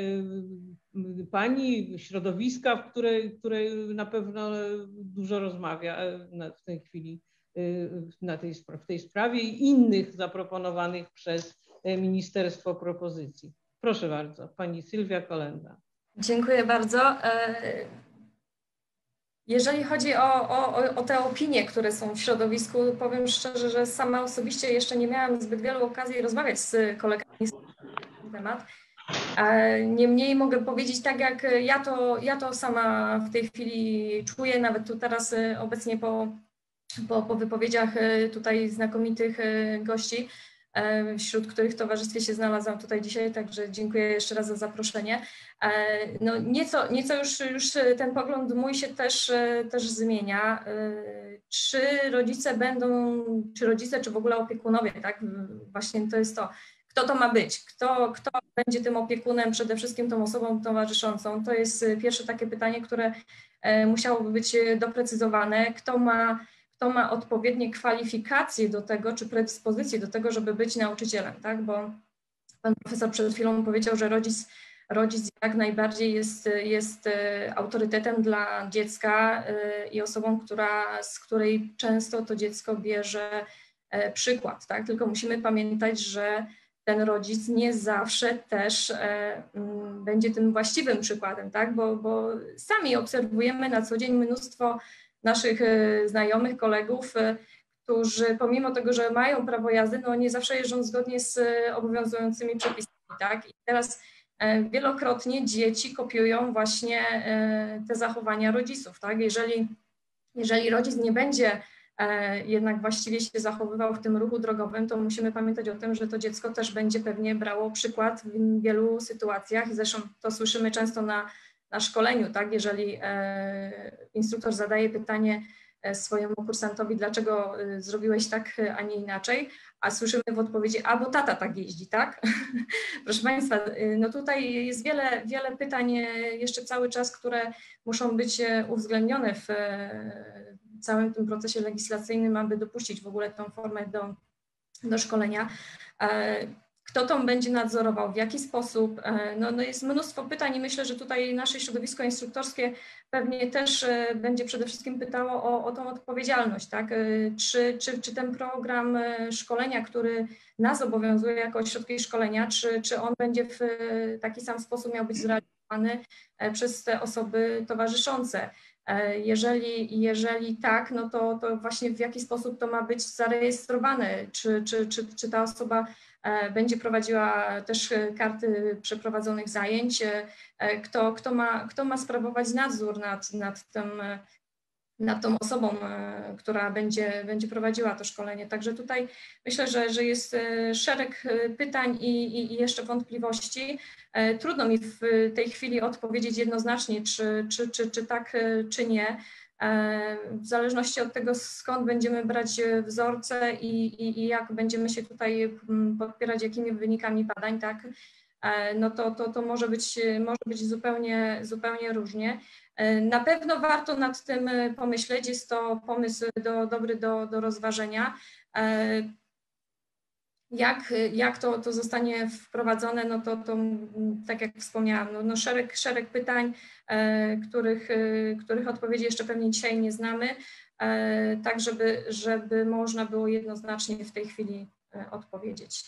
pani, środowiska, w której, której na pewno dużo rozmawia w tej chwili na tej, w tej sprawie i innych zaproponowanych przez ministerstwo propozycji. Proszę bardzo, pani Sylwia Kolenda. Dziękuję bardzo. Jeżeli chodzi o, o, o te opinie, które są w środowisku, powiem szczerze, że sama osobiście jeszcze nie miałam zbyt wielu okazji rozmawiać z kolegami na ten temat. Niemniej mogę powiedzieć tak, jak ja to, ja to sama w tej chwili czuję, nawet tu teraz obecnie po, po, po wypowiedziach tutaj znakomitych gości, wśród których w towarzystwie się znalazłam tutaj dzisiaj, także dziękuję jeszcze raz za zaproszenie. No nieco, nieco już, już ten pogląd mój się też, też zmienia. Czy rodzice będą, czy rodzice, czy w ogóle opiekunowie, tak? Właśnie to jest to. Kto to ma być? Kto, kto będzie tym opiekunem, przede wszystkim tą osobą towarzyszącą? To jest pierwsze takie pytanie, które musiałoby być doprecyzowane. Kto ma Kto ma odpowiednie kwalifikacje do tego, czy predyspozycje do tego, żeby być nauczycielem, tak? Bo pan profesor przed chwilą powiedział, że rodzic, rodzic jak najbardziej jest, jest autorytetem dla dziecka i osobą, która, z której często to dziecko bierze przykład, tak? Tylko musimy pamiętać, że ten rodzic nie zawsze też będzie tym właściwym przykładem, tak? Bo, bo sami obserwujemy na co dzień mnóstwo naszych znajomych, kolegów, którzy pomimo tego, że mają prawo jazdy, no nie zawsze jeżdżą zgodnie z obowiązującymi przepisami, tak? I teraz wielokrotnie dzieci kopiują właśnie te zachowania rodziców, tak? Jeżeli, jeżeli rodzic nie będzie jednak właściwie się zachowywał w tym ruchu drogowym, to musimy pamiętać o tym, że to dziecko też będzie pewnie brało przykład w wielu sytuacjach i zresztą to słyszymy często na na szkoleniu, tak? Jeżeli e, instruktor zadaje pytanie swojemu kursantowi, dlaczego zrobiłeś tak, a nie inaczej, a słyszymy w odpowiedzi, a bo tata tak jeździ, tak? Proszę Państwa, no tutaj jest wiele, wiele pytań jeszcze cały czas, które muszą być uwzględnione w całym tym procesie legislacyjnym, aby dopuścić w ogóle tą formę do, do szkolenia. Kto to będzie nadzorował, w jaki sposób? No, no jest mnóstwo pytań i myślę, że tutaj nasze środowisko instruktorskie pewnie też będzie przede wszystkim pytało o, o tą odpowiedzialność, tak? Czy, czy, czy ten program szkolenia, który nas obowiązuje jako ośrodki szkolenia, czy, czy on będzie w taki sam sposób miał być zrealizowany przez te osoby towarzyszące? Jeżeli, jeżeli tak, no to, to właśnie w jaki sposób to ma być zarejestrowane? Czy, czy, czy, czy ta osoba będzie prowadziła też karty przeprowadzonych zajęć? Kto, kto, ma, kto ma sprawować nadzór nad, nad, tym, nad tą osobą, która będzie, będzie prowadziła to szkolenie? Także tutaj myślę, że, że jest szereg pytań i, i, i jeszcze wątpliwości. Trudno mi w tej chwili odpowiedzieć jednoznacznie, czy, czy, czy, czy tak, czy nie. W zależności od tego, skąd będziemy brać wzorce i, i, i jak będziemy się tutaj podpierać, jakimi wynikami badań, tak, no to, to, to może być, może być zupełnie, zupełnie różnie. Na pewno warto nad tym pomyśleć, jest to pomysł do, dobry do, do rozważenia. Jak, jak to, to zostanie wprowadzone, no to, to tak jak wspomniałam, no, no szereg, szereg pytań, e, których, e, których odpowiedzi jeszcze pewnie dzisiaj nie znamy, e, tak żeby, żeby można było jednoznacznie w tej chwili e, odpowiedzieć.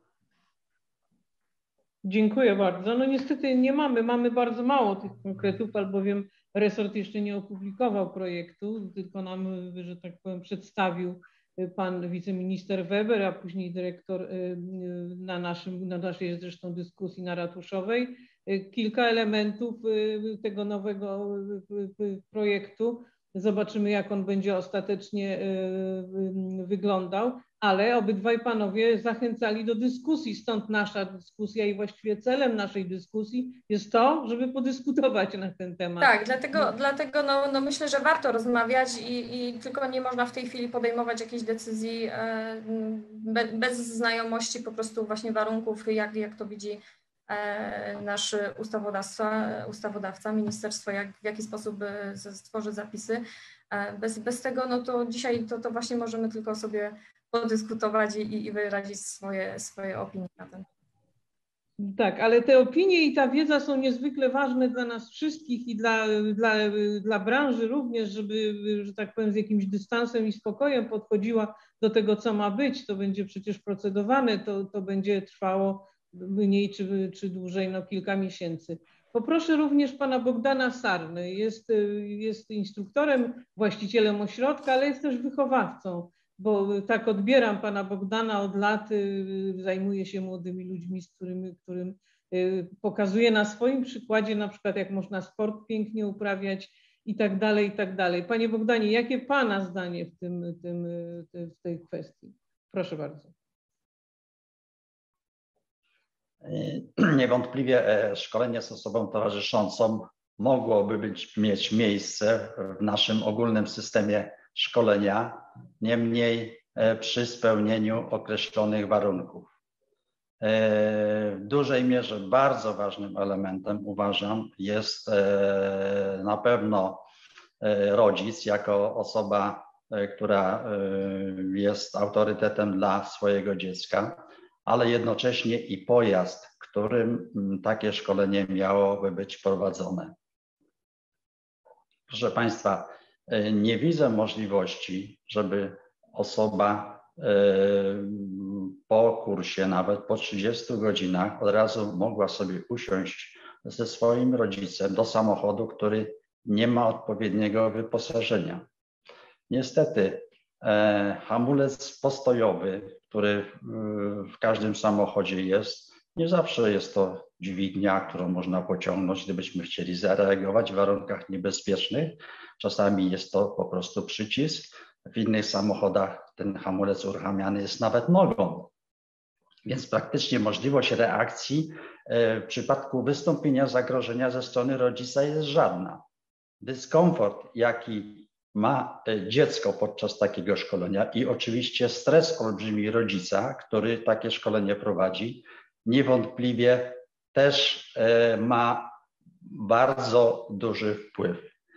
Dziękuję bardzo. No niestety nie mamy, mamy bardzo mało tych konkretów, albowiem resort jeszcze nie opublikował projektu, tylko nam, że tak powiem, przedstawił pan wiceminister Weber, a później dyrektor na, naszym, na naszej zresztą dyskusji na Ratuszowej, kilka elementów tego nowego projektu. Zobaczymy, jak on będzie ostatecznie wyglądał, ale obydwaj panowie zachęcali do dyskusji, stąd nasza dyskusja i właściwie celem naszej dyskusji jest to, żeby podyskutować na ten temat. Tak, dlatego, no. dlatego no, no myślę, że warto rozmawiać i, i tylko nie można w tej chwili podejmować jakiejś decyzji e, be, bez znajomości po prostu właśnie warunków, jak, jak to widzi e, nasz ustawodawca, ustawodawca, ministerstwo, jak, w jaki sposób stworzy zapisy. E, bez, bez tego, no to dzisiaj to, to właśnie możemy tylko sobie podyskutować i, i wyrazić swoje, swoje opinie na ten temat. Tak, ale te opinie i ta wiedza są niezwykle ważne dla nas wszystkich i dla, dla, dla branży również, żeby, że tak powiem, z jakimś dystansem i spokojem podchodziła do tego, co ma być. To będzie przecież procedowane, to, to będzie trwało mniej czy, czy dłużej, no kilka miesięcy. Poproszę również pana Bogdana Sarny. Jest, jest instruktorem, właścicielem ośrodka, ale jest też wychowawcą, bo tak odbieram pana Bogdana od lat, zajmuje się młodymi ludźmi, z którymi, którym pokazuje na swoim przykładzie na przykład, jak można sport pięknie uprawiać i tak dalej, i tak dalej. Panie Bogdanie, jakie pana zdanie w, tym, tym, w tej kwestii? Proszę bardzo. Niewątpliwie szkolenie z osobą towarzyszącą mogłoby być, mieć miejsce w naszym ogólnym systemie szkolenia, niemniej przy spełnieniu określonych warunków. W dużej mierze bardzo ważnym elementem, uważam, jest na pewno rodzic jako osoba, która jest autorytetem dla swojego dziecka, ale jednocześnie i pojazd, którym takie szkolenie miałoby być prowadzone. Proszę Państwa, nie widzę możliwości, żeby osoba po kursie, nawet po trzydziestu godzinach, od razu mogła sobie usiąść ze swoim rodzicem do samochodu, który nie ma odpowiedniego wyposażenia. Niestety hamulec postojowy, który w każdym samochodzie jest, nie zawsze jest to dźwignia, którą można pociągnąć, gdybyśmy chcieli zareagować w warunkach niebezpiecznych. Czasami jest to po prostu przycisk. W innych samochodach ten hamulec uruchamiany jest nawet nogą. Więc praktycznie możliwość reakcji w przypadku wystąpienia zagrożenia ze strony rodzica jest żadna. Dyskomfort, jaki ma dziecko podczas takiego szkolenia i oczywiście stres olbrzymi rodzica, który takie szkolenie prowadzi, niewątpliwie też ma bardzo duży wpływ.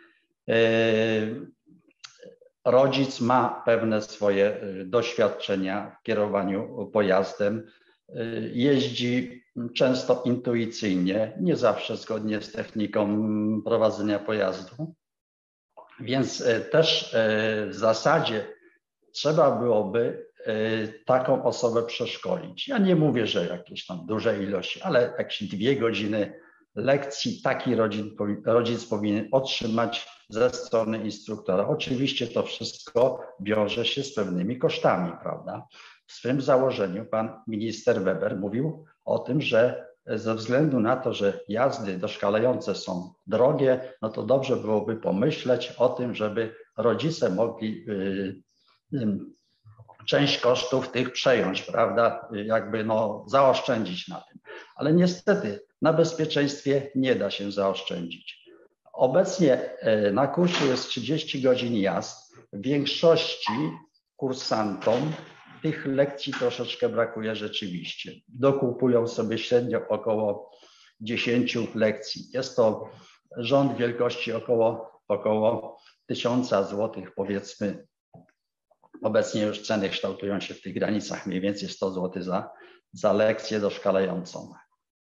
Rodzic ma pewne swoje doświadczenia w kierowaniu pojazdem, jeździ często intuicyjnie, nie zawsze zgodnie z techniką prowadzenia pojazdu, więc też w zasadzie trzeba byłoby taką osobę przeszkolić. Ja nie mówię, że jakieś tam duże ilości, ale jakieś dwie godziny lekcji taki rodzin, rodzic powinien otrzymać ze strony instruktora. Oczywiście to wszystko wiąże się z pewnymi kosztami, prawda? W swym założeniu pan minister Weber mówił o tym, że ze względu na to, że jazdy doszkalające są drogie, no to dobrze byłoby pomyśleć o tym, żeby rodzice mogli y, y, część kosztów tych przejąć, prawda, jakby no zaoszczędzić na tym. Ale niestety na bezpieczeństwie nie da się zaoszczędzić. Obecnie na kursie jest trzydzieści godzin jazd. W większości kursantom tych lekcji troszeczkę brakuje rzeczywiście. Dokupują sobie średnio około dziesięciu lekcji. Jest to rząd wielkości około, około tysiąca złotych, powiedzmy. Obecnie już ceny kształtują się w tych granicach, mniej więcej sto złotych za, za lekcję doszkalającą.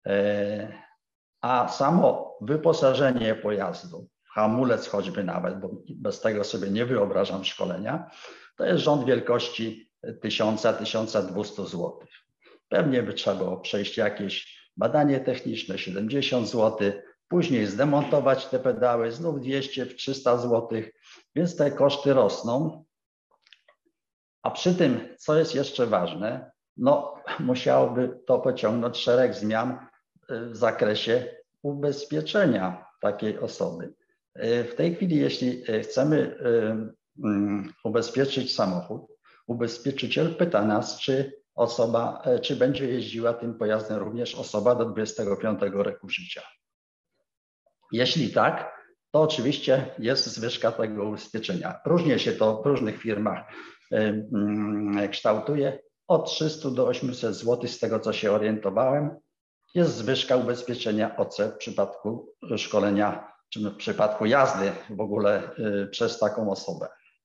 A samo wyposażenie pojazdu, hamulec choćby nawet, bo bez tego sobie nie wyobrażam szkolenia, to jest rząd wielkości tysiąca, tysiąca dwustu złotych. Pewnie by trzeba było przejść jakieś badanie techniczne, siedemdziesiąt złotych, później zdemontować te pedały, znów dwieście, trzysta złotych, więc te koszty rosną. A przy tym, co jest jeszcze ważne, no musiałoby to pociągnąć szereg zmian w zakresie ubezpieczenia takiej osoby. W tej chwili, jeśli chcemy ubezpieczyć samochód, ubezpieczyciel pyta nas, czy osoba, czy będzie jeździła tym pojazdem również osoba do dwudziestego piątego roku życia. Jeśli tak, to oczywiście jest zwyżka tego ubezpieczenia. Różnie się to w różnych firmach kształtuje. Od trzystu do ośmiuset złotych, z tego co się orientowałem, jest zwyżka ubezpieczenia O C w przypadku szkolenia, czy w przypadku jazdy w ogóle przez taką osobę.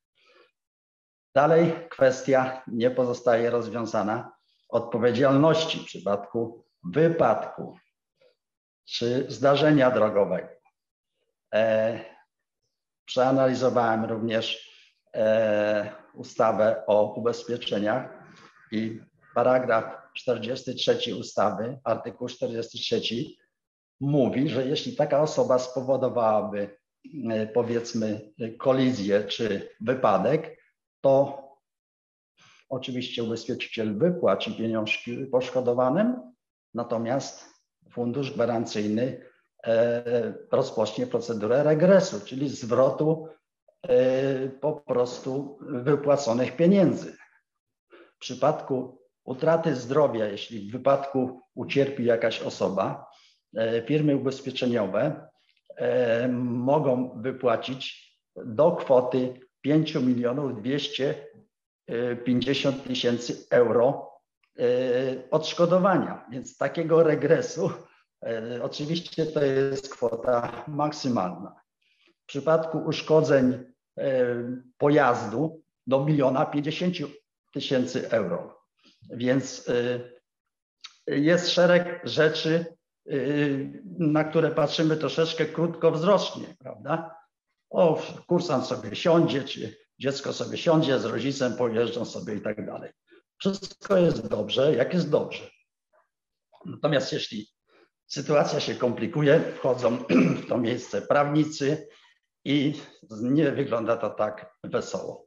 Dalej kwestia nie pozostaje rozwiązana odpowiedzialności w przypadku wypadku czy zdarzenia drogowego. E, przeanalizowałem również e, ustawę o ubezpieczeniach i paragraf czterdziesty trzeci ustawy, artykuł czterdziesty trzeci mówi, że jeśli taka osoba spowodowałaby e, powiedzmy kolizję czy wypadek, to oczywiście ubezpieczyciel wypłaci pieniążki poszkodowanym, natomiast fundusz gwarancyjny rozpocznie procedurę regresu, czyli zwrotu po prostu wypłaconych pieniędzy. W przypadku utraty zdrowia, jeśli w wypadku ucierpi jakaś osoba, firmy ubezpieczeniowe mogą wypłacić do kwoty pięć milionów dwieście pięćdziesiąt tysięcy euro odszkodowania, więc takiego regresu oczywiście to jest kwota maksymalna. W przypadku uszkodzeń pojazdu do miliona pięćdziesięciu tysięcy euro. Więc jest szereg rzeczy, na które patrzymy troszeczkę krótkowzrocznie, prawda? O, kursant sobie siądzie, czy dziecko sobie siądzie z rodzicem, pojeżdżą sobie i tak dalej. Wszystko jest dobrze, jak jest dobrze. Natomiast jeśli sytuacja się komplikuje, wchodzą w to miejsce prawnicy i nie wygląda to tak wesoło.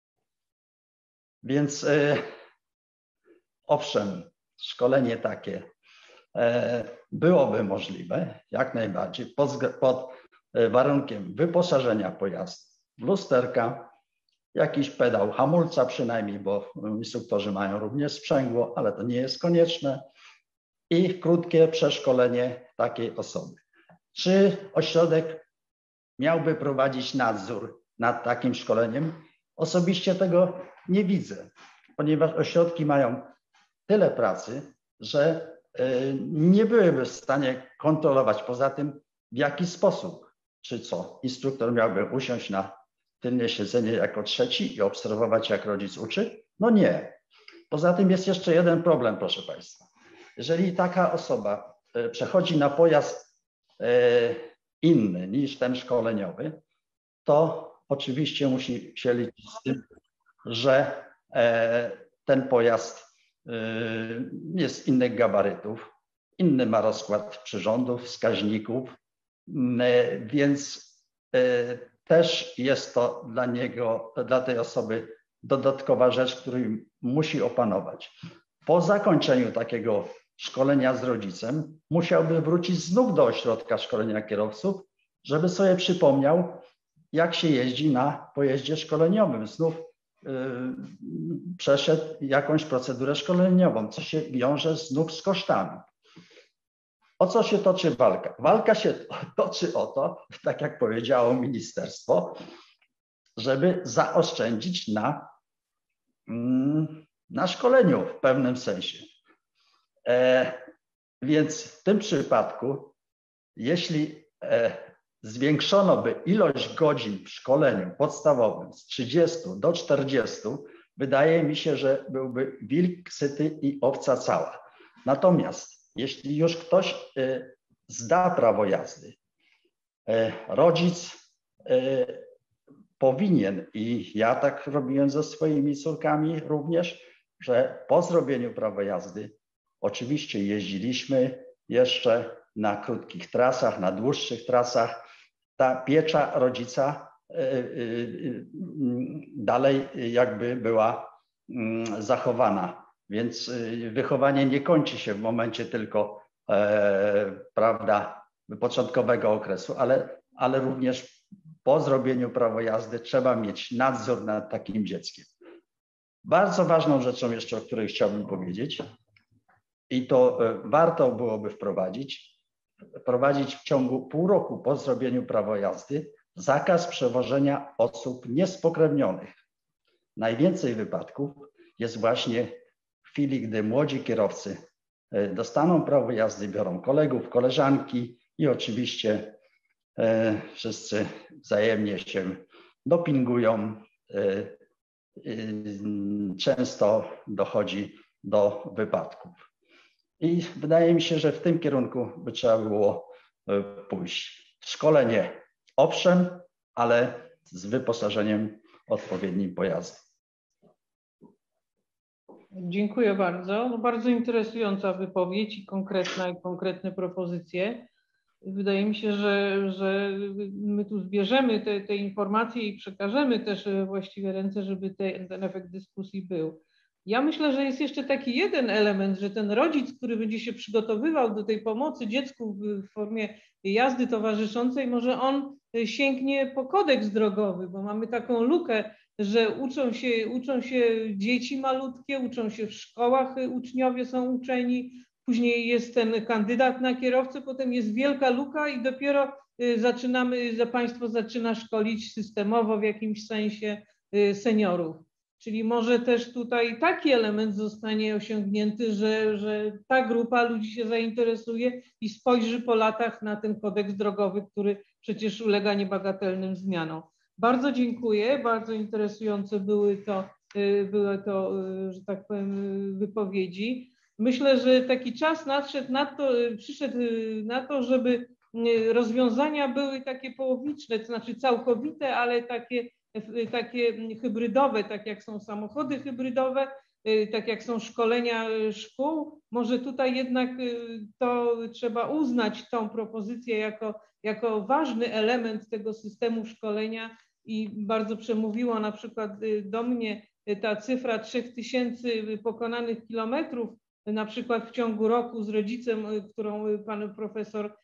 Więc e, owszem, szkolenie takie e, byłoby możliwe, jak najbardziej, pod, pod warunkiem wyposażenia pojazdu w lusterka, jakiś pedał hamulca przynajmniej, bo instruktorzy mają również sprzęgło, ale to nie jest konieczne, i krótkie przeszkolenie takiej osoby. Czy ośrodek miałby prowadzić nadzór nad takim szkoleniem? Osobiście tego nie widzę, ponieważ ośrodki mają tyle pracy, że nie byłyby w stanie kontrolować poza tym, w jaki sposób, czy co. Instruktor miałby usiąść na tylne siedzenie jako trzeci i obserwować, jak rodzic uczy? No nie. Poza tym jest jeszcze jeden problem, proszę Państwa. Jeżeli taka osoba przechodzi na pojazd inny niż ten szkoleniowy, to oczywiście musi się liczyć z tym, że ten pojazd jest innych gabarytów, inny ma rozkład przyrządów, wskaźników, więc też jest to dla niego, dla tej osoby dodatkowa rzecz, którą musi opanować. Po zakończeniu takiego szkolenia z rodzicem musiałby wrócić znów do ośrodka szkolenia kierowców, żeby sobie przypomniał, jak się jeździ na pojeździe szkoleniowym. Znów yy, przeszedł jakąś procedurę szkoleniową, co się wiąże znów z kosztami. O co się toczy walka? Walka się toczy o to, tak jak powiedziało ministerstwo, żeby zaoszczędzić na, na szkoleniu w pewnym sensie. E, więc w tym przypadku, jeśli e, zwiększono by ilość godzin w szkoleniu podstawowym z trzydziestu do czterdziestu, wydaje mi się, że byłby wilk syty i owca cała. Natomiast jeśli już ktoś y, zda prawo jazdy, y, rodzic y, powinien, i ja tak robiłem ze swoimi córkami również, że po zrobieniu prawa jazdy oczywiście jeździliśmy jeszcze na krótkich trasach, na dłuższych trasach. Ta piecza rodzica y, y, y, dalej jakby była zachowana. Więc wychowanie nie kończy się w momencie tylko, e, prawda, początkowego okresu, ale, ale również po zrobieniu prawa jazdy trzeba mieć nadzór nad takim dzieckiem. Bardzo ważną rzeczą jeszcze, o której chciałbym powiedzieć, i to warto byłoby wprowadzić, wprowadzić w ciągu pół roku po zrobieniu prawa jazdy zakaz przewożenia osób niespokrewnionych. Najwięcej wypadków jest właśnie w chwili, gdy młodzi kierowcy dostaną prawo jazdy, biorą kolegów, koleżanki i oczywiście e, wszyscy wzajemnie się dopingują. E, Często dochodzi do wypadków. I wydaje mi się, że w tym kierunku by trzeba było pójść. Szkolenie owszem, ale z wyposażeniem odpowiednim pojazdu. Dziękuję bardzo. No bardzo interesująca wypowiedź i konkretna i konkretne propozycje. Wydaje mi się, że, że my tu zbierzemy te, te informacje i przekażemy też właściwe ręce, żeby te, ten efekt dyskusji był. Ja myślę, że jest jeszcze taki jeden element, że ten rodzic, który będzie się przygotowywał do tej pomocy dziecku w formie jazdy towarzyszącej, może on sięgnie po kodeks drogowy, bo mamy taką lukę, że uczą się, uczą się dzieci malutkie, uczą się w szkołach, uczniowie są uczeni, później jest ten kandydat na kierowcę, potem jest wielka luka i dopiero zaczynamy, że państwo zaczyna szkolić systemowo w jakimś sensie seniorów. Czyli może też tutaj taki element zostanie osiągnięty, że, że ta grupa ludzi się zainteresuje i spojrzy po latach na ten kodeks drogowy, który przecież ulega niebagatelnym zmianom. Bardzo dziękuję, bardzo interesujące były to, były to, że tak powiem, wypowiedzi. Myślę, że taki czas nadszedł na to, przyszedł na to, żeby rozwiązania były takie połowiczne, to znaczy całkowite, ale takie, takie hybrydowe, tak jak są samochody hybrydowe, tak jak są szkolenia szkół. Może tutaj jednak to trzeba uznać tą propozycję jako, jako ważny element tego systemu szkolenia i bardzo przemówiła na przykład do mnie ta cyfra trzech tysięcy pokonanych kilometrów, na przykład w ciągu roku z rodzicem, którą pan profesor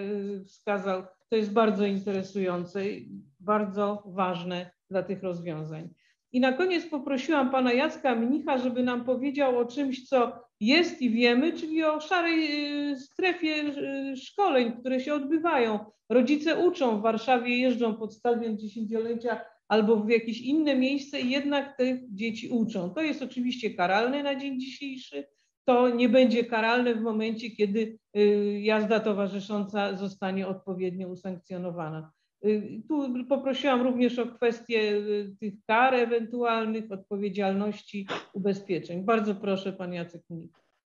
wskazał. To jest bardzo interesujące i bardzo ważne dla tych rozwiązań. I na koniec poprosiłam pana Jacka Mnicha, żeby nam powiedział o czymś, co jest i wiemy, czyli o szarej strefie szkoleń, które się odbywają. Rodzice uczą, w Warszawie jeżdżą pod stadion dziesięciolecia albo w jakieś inne miejsce i jednak te dzieci uczą. To jest oczywiście karalne na dzień dzisiejszy. To nie będzie karalne w momencie, kiedy jazda towarzysząca zostanie odpowiednio usankcjonowana. Tu poprosiłam również o kwestię tych kar ewentualnych, odpowiedzialności, ubezpieczeń. Bardzo proszę, pan Jacek Mnik.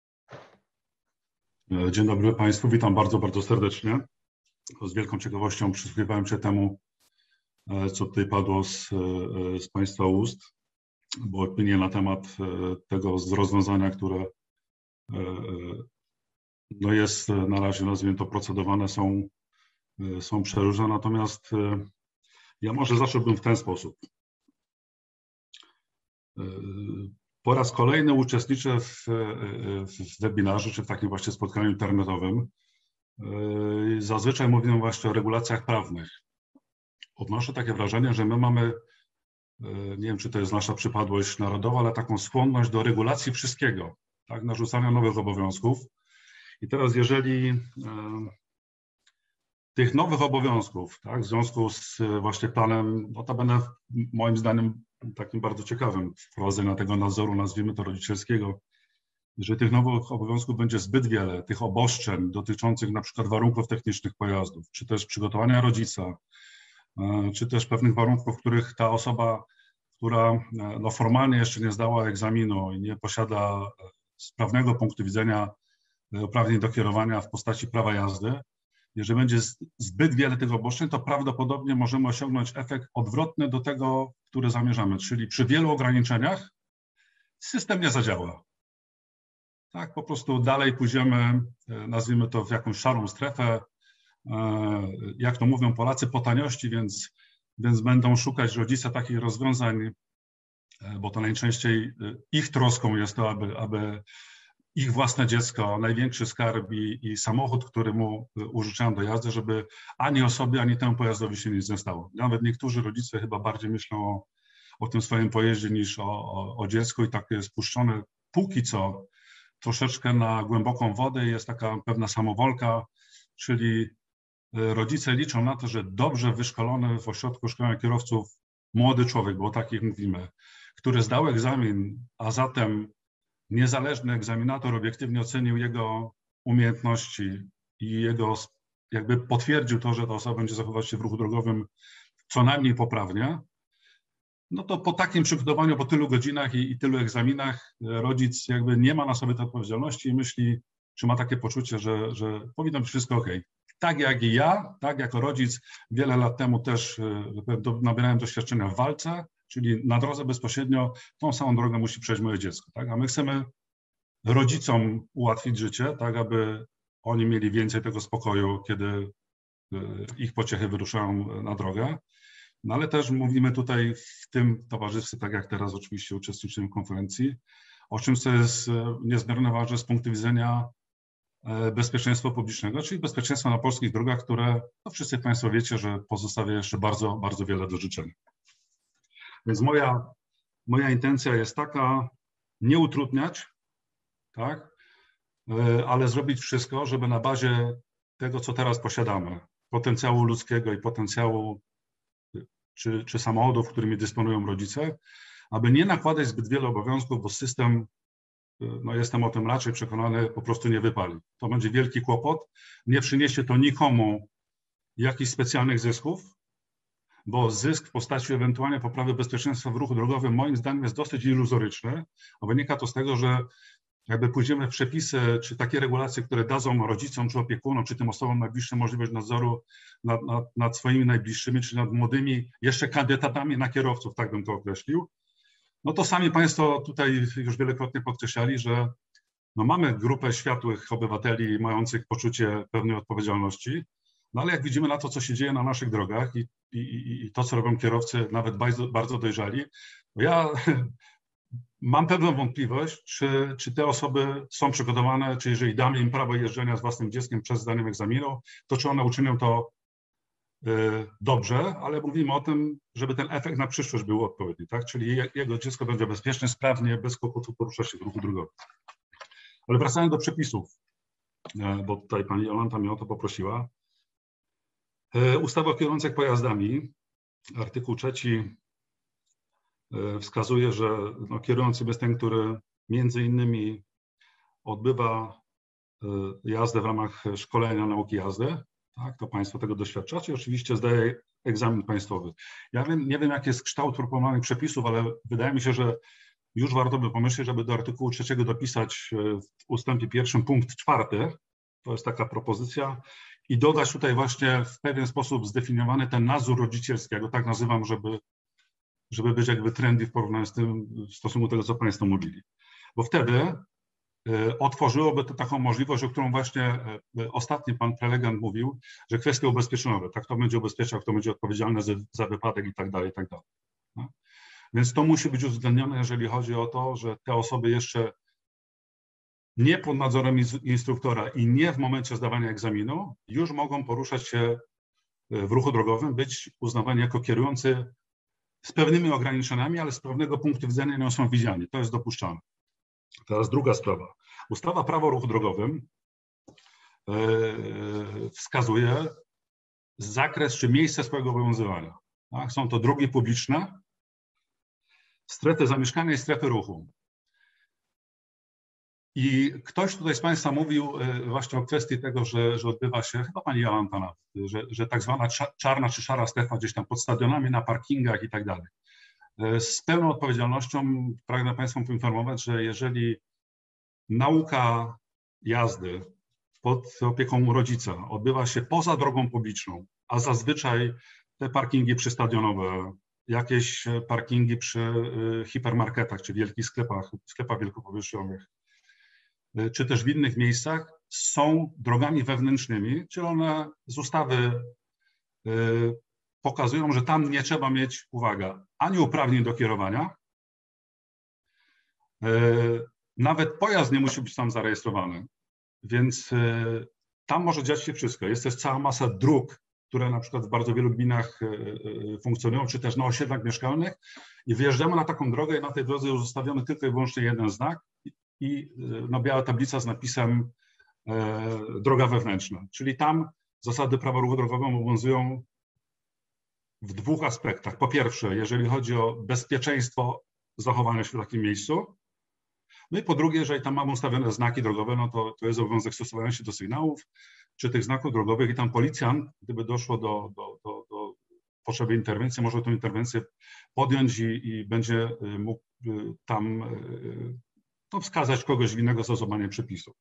Dzień dobry Państwu, witam bardzo, bardzo serdecznie. Z wielką ciekawością przysłuchiwałem się temu, co tutaj padło z, z Państwa ust, bo opinie na temat tego rozwiązania, które no jest na razie, nazwijmy to, procedowane, są, są przeróżne, natomiast ja może zacząłbym w ten sposób. Po raz kolejny uczestniczę w, w webinarze, czy w takim właśnie spotkaniu internetowym. Zazwyczaj mówimy właśnie o regulacjach prawnych. Odnoszę takie wrażenie, że my mamy, nie wiem, czy to jest nasza przypadłość narodowa, ale taką skłonność do regulacji wszystkiego, tak, narzucania nowych obowiązków. I teraz jeżeli tych nowych obowiązków, tak, w związku z właśnie planem, notabene moim zdaniem takim bardzo ciekawym wprowadzenia tego nadzoru, nazwijmy to rodzicielskiego, jeżeli tych nowych obowiązków będzie zbyt wiele, tych obostrzeń dotyczących na przykład warunków technicznych pojazdów, czy też przygotowania rodzica, czy też pewnych warunków, w których ta osoba, która no, formalnie jeszcze nie zdała egzaminu i nie posiada z prawnego punktu widzenia uprawnień do kierowania w postaci prawa jazdy, jeżeli będzie zbyt wiele tych obostrzeń, to prawdopodobnie możemy osiągnąć efekt odwrotny do tego, który zamierzamy, czyli przy wielu ograniczeniach system nie zadziała. Tak, po prostu dalej pójdziemy, nazwijmy to, w jakąś szarą strefę, jak to mówią Polacy, po taniości, więc, więc będą szukać rodzice takich rozwiązań bo to najczęściej ich troską jest to, aby, aby ich własne dziecko, największy skarb i, i samochód, który mu użyczają do jazdy, żeby ani osobie, ani temu pojazdowi się nic nie stało. Nawet niektórzy rodzice chyba bardziej myślą o, o tym swoim pojeździe niż o, o, o dziecku i tak jest puszczone póki co troszeczkę na głęboką wodę. Jest taka pewna samowolka, czyli rodzice liczą na to, że dobrze wyszkolony w ośrodku szkolenia kierowców młody człowiek, bo o takich mówimy, który zdał egzamin, a zatem niezależny egzaminator obiektywnie ocenił jego umiejętności i jego, jakby potwierdził to, że ta osoba będzie zachowywać się w ruchu drogowym co najmniej poprawnie, no to po takim przygotowaniu, po tylu godzinach i, i tylu egzaminach rodzic jakby nie ma na sobie tej odpowiedzialności i myśli, czy ma takie poczucie, że, że powinno być wszystko ok. Tak jak i ja, tak jako rodzic wiele lat temu też nabierałem doświadczenia w walce, czyli na drodze bezpośrednio tą samą drogę musi przejść moje dziecko. Tak? A my chcemy rodzicom ułatwić życie, tak aby oni mieli więcej tego spokoju, kiedy ich pociechy wyruszają na drogę. No ale też mówimy tutaj w tym towarzystwie, tak jak teraz oczywiście uczestniczymy w konferencji, o czymś, co jest niezmiernie ważne z punktu widzenia bezpieczeństwa publicznego, czyli bezpieczeństwa na polskich drogach, które no wszyscy Państwo wiecie, że pozostawia jeszcze bardzo, bardzo wiele do życzenia. Więc moja, moja intencja jest taka, nie utrudniać, tak, ale zrobić wszystko, żeby na bazie tego, co teraz posiadamy, potencjału ludzkiego i potencjału czy, czy samochodów, którymi dysponują rodzice, aby nie nakładać zbyt wiele obowiązków, bo system, no jestem o tym raczej przekonany, po prostu nie wypali. To będzie wielki kłopot, nie przyniesie to nikomu jakichś specjalnych zysków, bo zysk w postaci ewentualnie poprawy bezpieczeństwa w ruchu drogowym moim zdaniem jest dosyć iluzoryczny, a wynika to z tego, że jakby pójdziemy w przepisy, czy takie regulacje, które dadzą rodzicom, czy opiekunom, czy tym osobom najbliższym możliwość nadzoru nad, nad, nad swoimi najbliższymi, czy nad młodymi jeszcze kandydatami na kierowców, tak bym to określił, no to sami Państwo tutaj już wielokrotnie podkreślali, że no mamy grupę światłych obywateli mających poczucie pewnej odpowiedzialności, no ale jak widzimy na to, co się dzieje na naszych drogach i, i, i to, co robią kierowcy, nawet bardzo, bardzo dojrzali, to ja mam pewną wątpliwość, czy, czy te osoby są przygotowane, czy jeżeli damy im prawo jeżdżenia z własnym dzieckiem przed zdaniem egzaminu, to czy one uczynią to y, dobrze, ale mówimy o tym, żeby ten efekt na przyszłość był odpowiedni, tak? Czyli jego dziecko będzie bezpiecznie, sprawnie, bez kłopotu porusza się w ruchu drogowym. Ale wracając do przepisów, bo tutaj pani Jolanta mnie o to poprosiła. Ustawa o kierujących pojazdami, artykuł trzeci wskazuje, że no, kierujący jest ten, który między innymi odbywa jazdę w ramach szkolenia nauki jazdy. Tak, to Państwo tego doświadczacie. Oczywiście zdaje egzamin państwowy. Ja wiem, nie wiem, jaki jest kształt proponowanych przepisów, ale wydaje mi się, że już warto by pomyśleć, żeby do artykułu trzeciego dopisać w ustępie pierwszym punkt czwarty. To jest taka propozycja. I dodać tutaj właśnie w pewien sposób zdefiniowany ten nadzór rodzicielski, ja go tak nazywam, żeby, żeby być jakby trendy w porównaniu z tym, w stosunku do tego, co Państwo mówili. Bo wtedy y, otworzyłoby to taką możliwość, o którą właśnie y, ostatni pan prelegent mówił, że kwestie ubezpieczeniowe, tak, kto będzie ubezpieczał, kto będzie odpowiedzialny za, za wypadek i tak dalej, i tak dalej. No? Więc to musi być uwzględnione, jeżeli chodzi o to, że te osoby jeszcze nie pod nadzorem instruktora i nie w momencie zdawania egzaminu już mogą poruszać się w ruchu drogowym, być uznawani jako kierujący z pewnymi ograniczeniami, ale z pewnego punktu widzenia nie są widziani. To jest dopuszczalne. Teraz druga sprawa. Ustawa Prawo o ruchu drogowym wskazuje zakres czy miejsce swojego obowiązywania. Tak? Są to drogi publiczne, strefy zamieszkania i strefy ruchu. I ktoś tutaj z Państwa mówił właśnie o kwestii tego, że, że odbywa się, chyba pani Jolanta nawet, że, że tak zwana czarna czy szara strefa gdzieś tam pod stadionami, na parkingach i tak dalej. Z pełną odpowiedzialnością pragnę Państwa poinformować, że jeżeli nauka jazdy pod opieką rodzica odbywa się poza drogą publiczną, a zazwyczaj te parkingi przystadionowe, jakieś parkingi przy hipermarketach czy wielkich sklepach, sklepach wielkopowierzchniowych, czy też w innych miejscach są drogami wewnętrznymi, czyli one z ustawy pokazują, że tam nie trzeba mieć, uwaga, ani uprawnień do kierowania, Nawet pojazd nie musi być tam zarejestrowany, więc tam może dziać się wszystko. Jest też cała masa dróg, które na przykład w bardzo wielu gminach funkcjonują, czy też na osiedlach mieszkalnych i wyjeżdżamy na taką drogę i na tej drodze już zostawiamy tylko i wyłącznie jeden znak i no, biała tablica z napisem droga wewnętrzna, czyli tam zasady prawa ruchu drogowego obowiązują w dwóch aspektach. Po pierwsze, jeżeli chodzi o bezpieczeństwo zachowania się w takim miejscu, no i po drugie, jeżeli tam mamy ustawione znaki drogowe, no to, to jest obowiązek stosowania się do sygnałów czy tych znaków drogowych i tam policjant, gdyby doszło do, do, do, do potrzeby interwencji, może tę interwencję podjąć i, i będzie mógł tam no, wskazać kogoś winnego za złamanie przepisów.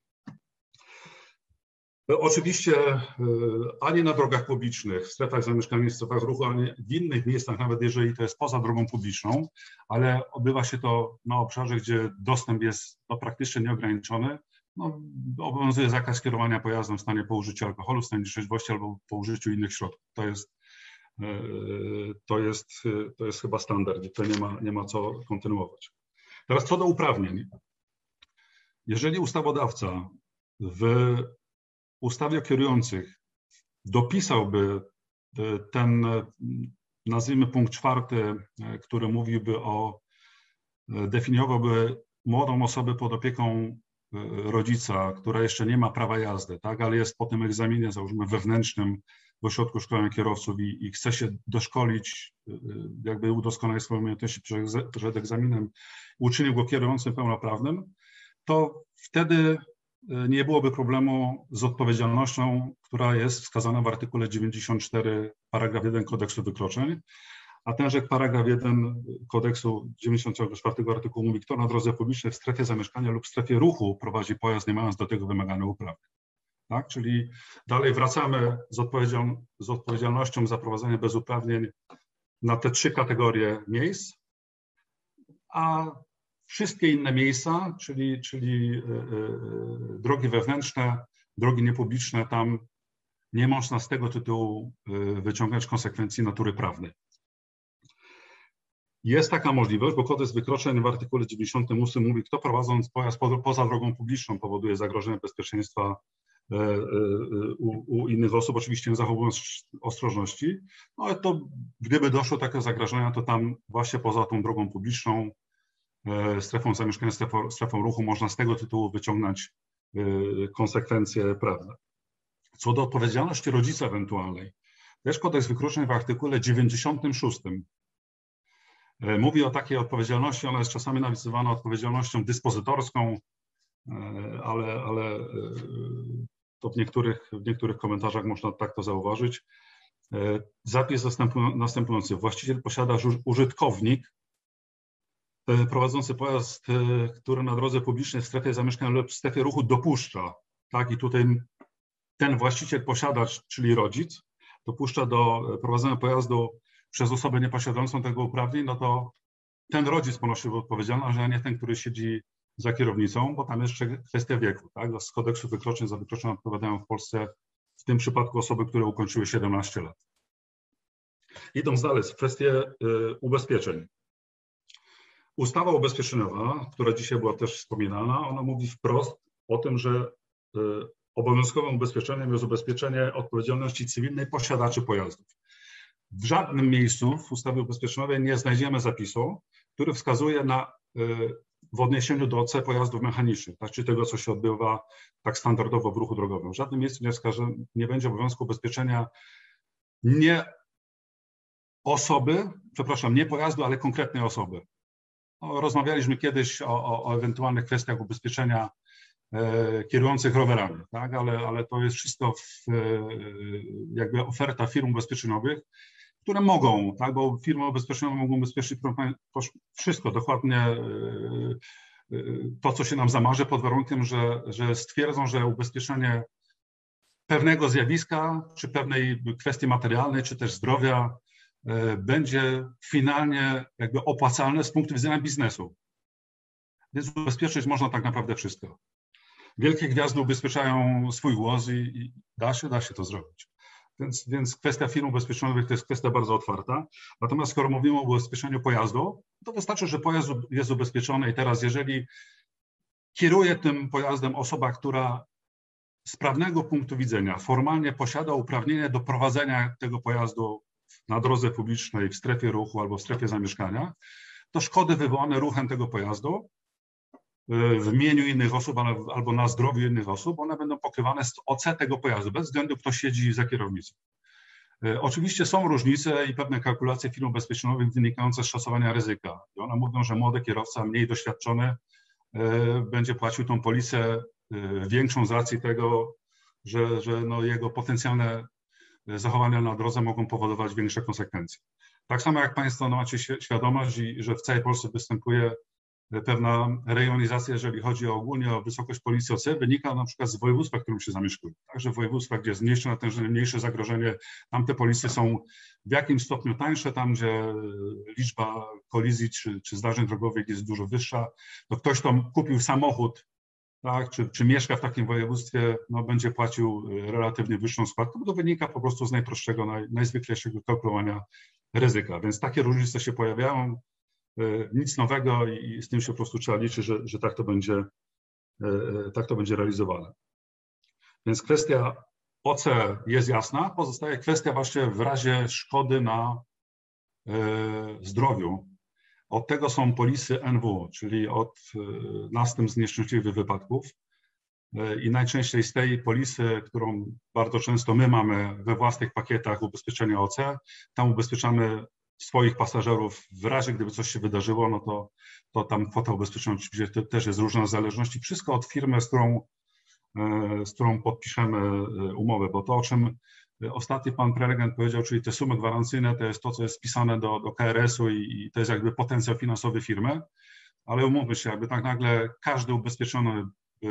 Oczywiście ani na drogach publicznych, w strefach zamieszkania, w strefach ruchu, ani w innych miejscach, nawet jeżeli to jest poza drogą publiczną, ale odbywa się to na obszarze, gdzie dostęp jest no, praktycznie nieograniczony, no, obowiązuje zakaz kierowania pojazdem w stanie po użyciu alkoholu, w stanie trzeźwości albo po użyciu innych środków. To jest, to jest, to jest chyba standard i to nie ma, nie ma co kontynuować. Teraz co do uprawnień. Jeżeli ustawodawca w ustawie o kierujących dopisałby ten, nazwijmy punkt czwarty, który mówiłby o, definiowałby młodą osobę pod opieką rodzica, która jeszcze nie ma prawa jazdy, tak, ale jest po tym egzaminie, załóżmy wewnętrznym w ośrodku szkolenia kierowców i, i chce się doszkolić, jakby udoskonalić swoje umiejętności przed, przed egzaminem, uczynił go kierującym pełnoprawnym, to wtedy nie byłoby problemu z odpowiedzialnością, która jest wskazana w artykule dziewięćdziesiątym czwartym paragraf jeden kodeksu wykroczeń, a tenże paragraf jeden kodeksu dziewięćdziesiątego czwartego artykułu mówi, kto na drodze publicznej w strefie zamieszkania lub w strefie ruchu prowadzi pojazd, nie mając do tego wymaganych uprawnień. Tak? Czyli dalej wracamy z, odpowiedzial z odpowiedzialnością za prowadzenie bez uprawnień na te trzy kategorie miejsc, a wszystkie inne miejsca, czyli, czyli yy, yy, drogi wewnętrzne, drogi niepubliczne, tam nie można z tego tytułu yy, wyciągać konsekwencji natury prawnej. Jest taka możliwość, bo kodeks wykroczeń w artykule dziewięćdziesiątym ósmym mówi, kto prowadząc pojazd po, poza drogą publiczną powoduje zagrożenie bezpieczeństwa yy, yy, u, u innych osób, oczywiście nie zachowując ostrożności, no ale to gdyby doszło do takiego zagrożenia, to tam właśnie poza tą drogą publiczną, strefą zamieszkania, strefą, strefą ruchu, można z tego tytułu wyciągnąć konsekwencje prawne. Co do odpowiedzialności rodzica ewentualnej, też kodeks wykroczeń w artykule dziewięćdziesiątym szóstym mówi o takiej odpowiedzialności, ona jest czasami nazywana odpowiedzialnością dyspozytorską, ale, ale to w niektórych, w niektórych komentarzach można tak to zauważyć. Zapis następujący. Właściciel posiada użytkownik prowadzący pojazd, który na drodze publicznej w strefie zamieszkania lub w strefie ruchu dopuszcza, tak, i tutaj ten właściciel, posiadacz, czyli rodzic, dopuszcza do prowadzenia pojazdu przez osobę nieposiadającą tego uprawnień, no to ten rodzic ponosi odpowiedzialność, a nie ten, który siedzi za kierownicą, bo tam jeszcze kwestia wieku, tak, z kodeksu wykroczeń za wykroczenia odpowiadają w Polsce w tym przypadku osoby, które ukończyły siedemnaście lat. Idąc dalej, kwestie ubezpieczeń. Ustawa ubezpieczeniowa, która dzisiaj była też wspominana, ona mówi wprost o tym, że obowiązkowym ubezpieczeniem jest ubezpieczenie odpowiedzialności cywilnej posiadaczy pojazdów. W żadnym miejscu w ustawie ubezpieczeniowej nie znajdziemy zapisu, który wskazuje na, w odniesieniu do C pojazdów mechanicznych, tak, czy tego, co się odbywa tak standardowo w ruchu drogowym. W żadnym miejscu nie, wskaże, nie będzie obowiązku ubezpieczenia nie osoby, przepraszam, nie pojazdu, ale konkretnej osoby. No, rozmawialiśmy kiedyś o, o, o ewentualnych kwestiach ubezpieczenia e, kierujących rowerami, tak? ale, ale to jest wszystko w, e, jakby oferta firm ubezpieczeniowych, które mogą, tak? Bo firmy ubezpieczeniowe mogą ubezpieczyć wszystko, dokładnie e, e, to, co się nam zamarzy, pod warunkiem, że, że stwierdzą, że ubezpieczenie pewnego zjawiska, czy pewnej kwestii materialnej, czy też zdrowia będzie finalnie jakby opłacalne z punktu widzenia biznesu. Więc ubezpieczyć można tak naprawdę wszystko. Wielkie gwiazdy ubezpieczają swój głos i, i da się, da się to zrobić. Więc, więc kwestia firm ubezpieczeniowych to jest kwestia bardzo otwarta. Natomiast skoro mówimy o ubezpieczeniu pojazdu, to wystarczy, że pojazd jest ubezpieczony i teraz jeżeli kieruje tym pojazdem osoba, która z prawnego punktu widzenia formalnie posiada uprawnienie do prowadzenia tego pojazdu na drodze publicznej, w strefie ruchu albo w strefie zamieszkania, to szkody wywołane ruchem tego pojazdu w imieniu innych osób albo na zdrowiu innych osób, one będą pokrywane z O C tego pojazdu, bez względu kto siedzi za kierownicą. Oczywiście są różnice i pewne kalkulacje firm ubezpieczeniowych wynikające z szacowania ryzyka. I one mówią, że młody kierowca, mniej doświadczony, będzie płacił tą polisę większą z racji tego, że, że no jego potencjalne zachowania na drodze mogą powodować większe konsekwencje. Tak samo jak Państwo no, macie świadomość, i, że w całej Polsce występuje pewna rejonizacja, jeżeli chodzi o ogólnie o wysokość polisy O C, wynika na przykład z województwa, w którym się zamieszkuje. Także w województwach, gdzie jest mniejsze natężenie, mniejsze zagrożenie, tam te polisy są w jakimś stopniu tańsze, tam gdzie liczba kolizji czy, czy zdarzeń drogowych jest dużo wyższa. To ktoś, kto kupił samochód, tak, czy, czy mieszka w takim województwie, no, będzie płacił relatywnie wyższą składkę, bo to wynika po prostu z najprostszego, naj, najzwyklejszego kalkulowania ryzyka. Więc takie różnice się pojawiają. Nic nowego i z tym się po prostu trzeba liczyć, że, że tak, to będzie, tak to będzie realizowane. Więc kwestia O C jest jasna, pozostaje kwestia właśnie w razie szkody na zdrowiu. Od tego są polisy N W, czyli od następstw nieszczęśliwych wypadków. I najczęściej z tej polisy, którą bardzo często my mamy we własnych pakietach ubezpieczenia O C, tam ubezpieczamy swoich pasażerów w razie, gdyby coś się wydarzyło, no to, to tam kwota ubezpieczenia oczywiście też jest różna w zależności. Wszystko od firmy, z którą, z którą podpiszemy umowę, bo to, o czym ostatni pan prelegent powiedział, czyli te sumy gwarancyjne, to jest to, co jest wpisane do, do K R S-u i, i to jest jakby potencjał finansowy firmy, ale umówmy się, jakby tak nagle każdy ubezpieczony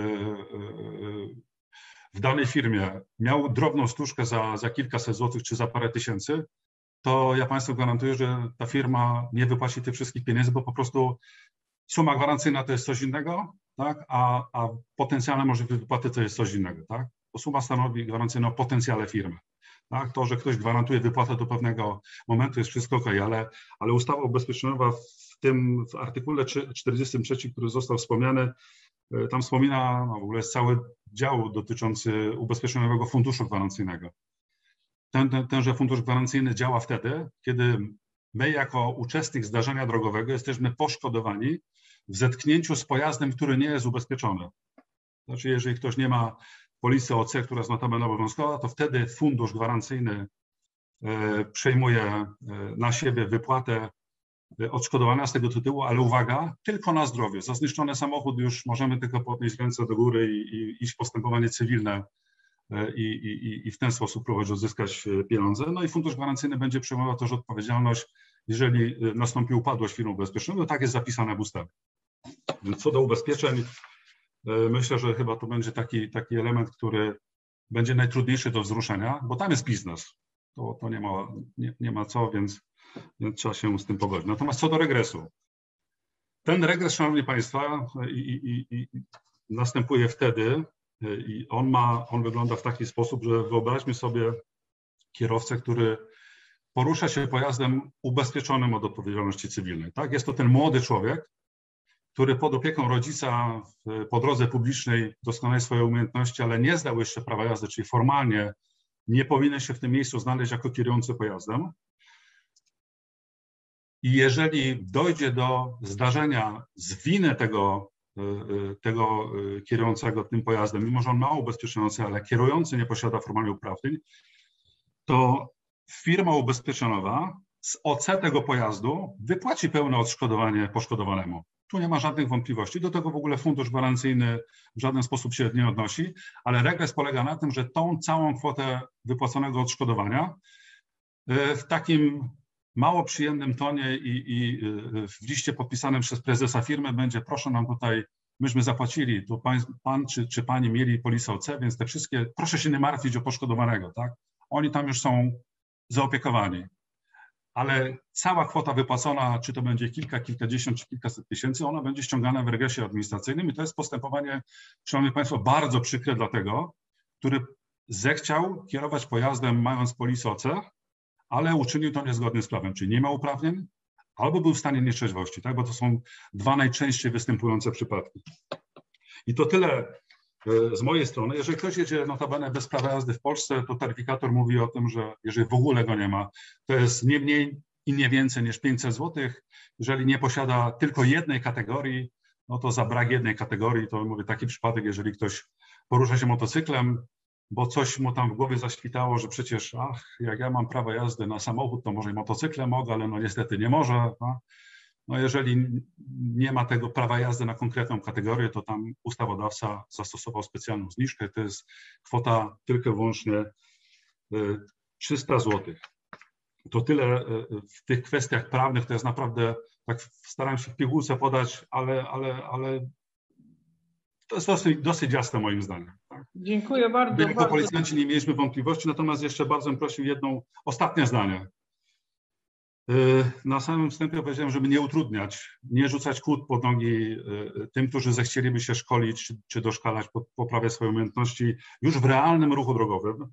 w danej firmie miał drobną stłuczkę za, za kilkaset złotych czy za parę tysięcy, to ja Państwu gwarantuję, że ta firma nie wypłaci tych wszystkich pieniędzy, bo po prostu suma gwarancyjna to jest coś innego, tak? a, a potencjalne możliwe wypłaty to jest coś innego. Tak? Bo suma stanowi gwarancyjną o potencjale firmy. Tak? To, że ktoś gwarantuje wypłatę do pewnego momentu jest wszystko ok, ale, ale ustawa ubezpieczeniowa w tym w artykule czterdziestym trzecim, który został wspomniany, tam wspomina, no w ogóle jest cały dział dotyczący ubezpieczeniowego funduszu gwarancyjnego. Ten, ten, tenże fundusz gwarancyjny działa wtedy, kiedy my jako uczestnik zdarzenia drogowego jesteśmy poszkodowani w zetknięciu z pojazdem, który nie jest ubezpieczony. Znaczy, jeżeli ktoś nie ma polisy O C, która jest notabene obowiązkowa, to wtedy fundusz gwarancyjny e, przejmuje e, na siebie wypłatę e, odszkodowania z tego tytułu, ale uwaga, tylko na zdrowie. Za zniszczony samochód już możemy tylko podnieść ręce do góry i, i iść postępowanie cywilne I, i, i w ten sposób próbować odzyskać pieniądze. No i fundusz gwarancyjny będzie przejmował też odpowiedzialność, jeżeli nastąpi upadłość firmy ubezpieczeniowej, no tak jest zapisane w ustawie. Więc co do ubezpieczeń, myślę, że chyba to będzie taki, taki element, który będzie najtrudniejszy do wzruszenia, bo tam jest biznes. To, to nie, ma, nie, nie ma co, więc, więc trzeba się z tym pogodzić. Natomiast co do regresu. Ten regres, Szanowni Państwo, i, i, i następuje wtedy, i on ma, on wygląda w taki sposób, że wyobraźmy sobie kierowcę, który porusza się pojazdem ubezpieczonym od odpowiedzialności cywilnej. Tak? Jest to ten młody człowiek, który pod opieką rodzica po drodze publicznej doskonale swoje umiejętności, ale nie zdał jeszcze prawa jazdy, czyli formalnie nie powinien się w tym miejscu znaleźć jako kierujący pojazdem. I jeżeli dojdzie do zdarzenia z winy tego tego kierującego tym pojazdem, mimo że on ma ubezpieczający, ale kierujący nie posiada formalnie uprawnień, to firma ubezpieczeniowa z O C tego pojazdu wypłaci pełne odszkodowanie poszkodowanemu. Tu nie ma żadnych wątpliwości. Do tego w ogóle fundusz gwarancyjny w żaden sposób się nie odnosi, ale regres polega na tym, że tą całą kwotę wypłaconego odszkodowania w takim mało przyjemnym tonie i, i w liście podpisanym przez prezesa firmy będzie: proszę nam tutaj, myśmy zapłacili, tu pan, pan czy, czy pani mieli polisę O C, więc te wszystkie, proszę się nie martwić o poszkodowanego, tak? Oni tam już są zaopiekowani. Ale cała kwota wypłacona, czy to będzie kilka, kilkadziesiąt, czy kilkaset tysięcy, ona będzie ściągana w regresie administracyjnym i to jest postępowanie, Szanowni Państwo, bardzo przykre dla tego, który zechciał kierować pojazdem mając polisę O C, ale uczynił to niezgodnie z prawem, czyli nie ma uprawnień, albo był w stanie nieszczęśliwości, tak? Bo to są dwa najczęściej występujące przypadki. I to tyle z mojej strony. Jeżeli ktoś jedzie notabene bez prawa jazdy w Polsce, to taryfikator mówi o tym, że jeżeli w ogóle go nie ma, to jest nie mniej i nie więcej niż pięćset złotych. Jeżeli nie posiada tylko jednej kategorii, no to za brak jednej kategorii, to mówię taki przypadek, jeżeli ktoś porusza się motocyklem, bo coś mu tam w głowie zaświtało, że przecież ach, jak ja mam prawo jazdy na samochód, to może i motocyklem mogę, ale no niestety nie może. No. No jeżeli nie ma tego prawa jazdy na konkretną kategorię, to tam ustawodawca zastosował specjalną zniżkę. To jest kwota tylko i wyłącznie trzysta złotych. To tyle w tych kwestiach prawnych, to jest naprawdę, tak staram się w pigułce podać, ale, ale, ale to jest dosyć, dosyć jasne moim zdaniem. Tak? Dziękuję bardzo. My jako bardzo. policjanci nie mieliśmy wątpliwości, natomiast jeszcze bardzo bym prosił jedną, ostatnie zdanie. Na samym wstępie powiedziałem, żeby nie utrudniać, nie rzucać kłód pod nogi tym, którzy zechcieliby się szkolić czy doszkalać, poprawiać swoje umiejętności już w realnym ruchu drogowym.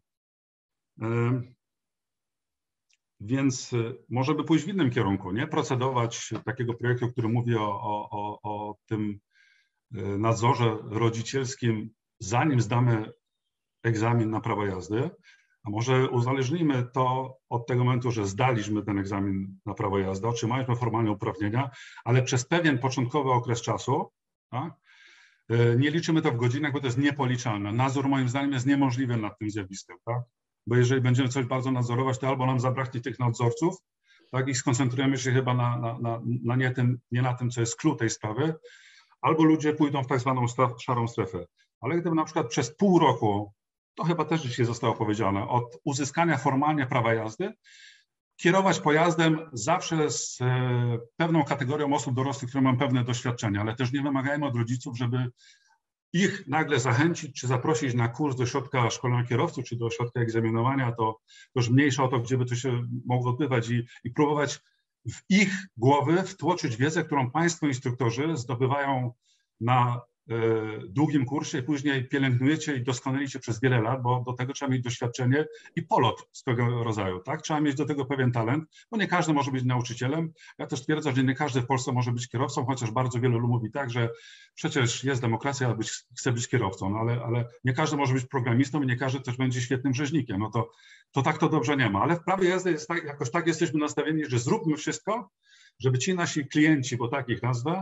Więc może by pójść w innym kierunku, nie procedować takiego projektu, który mówi o, o, o tym nadzorze rodzicielskim, zanim zdamy egzamin na prawo jazdy, a może uzależnijmy to od tego momentu, że zdaliśmy ten egzamin na prawo jazdy, otrzymaliśmy formalne uprawnienia, ale przez pewien początkowy okres czasu, tak, nie liczymy to w godzinach, bo to jest niepoliczalne. Nadzór moim zdaniem jest niemożliwy nad tym zjawiskiem, tak? Bo jeżeli będziemy coś bardzo nadzorować, to albo nam zabraknie tych nadzorców, tak, i skoncentrujemy się chyba na, na, na, na nie, tym, nie na tym, co jest clue tej sprawy, albo ludzie pójdą w tak zwaną szarą strefę. Ale gdyby na przykład przez pół roku, to chyba też dzisiaj zostało powiedziane, od uzyskania formalnie prawa jazdy, kierować pojazdem zawsze z e, pewną kategorią osób dorosłych, które mają pewne doświadczenia, ale też nie wymagajmy od rodziców, żeby ich nagle zachęcić czy zaprosić na kurs do ośrodka szkolenia kierowców, czy do ośrodka egzaminowania, to, to już mniejsza o to, gdzie by to się mogło odbywać i, i próbować w ich głowy wtłoczyć wiedzę, którą państwo instruktorzy zdobywają na e, długim kursie i później pielęgnujecie i doskonalicie przez wiele lat, bo do tego trzeba mieć doświadczenie i polot swego rodzaju, tak? Trzeba mieć do tego pewien talent, bo nie każdy może być nauczycielem. Ja też twierdzę, że nie każdy w Polsce może być kierowcą, chociaż bardzo wielu mówi tak, że przecież jest demokracja, ale być, chce być kierowcą, no ale, ale nie każdy może być programistą i nie każdy też będzie świetnym rzeźnikiem. No to, to tak to dobrze nie ma, ale w prawie jazdy jest tak, jakoś tak jesteśmy nastawieni, że zróbmy wszystko, żeby ci nasi klienci, bo tak ich nazwę,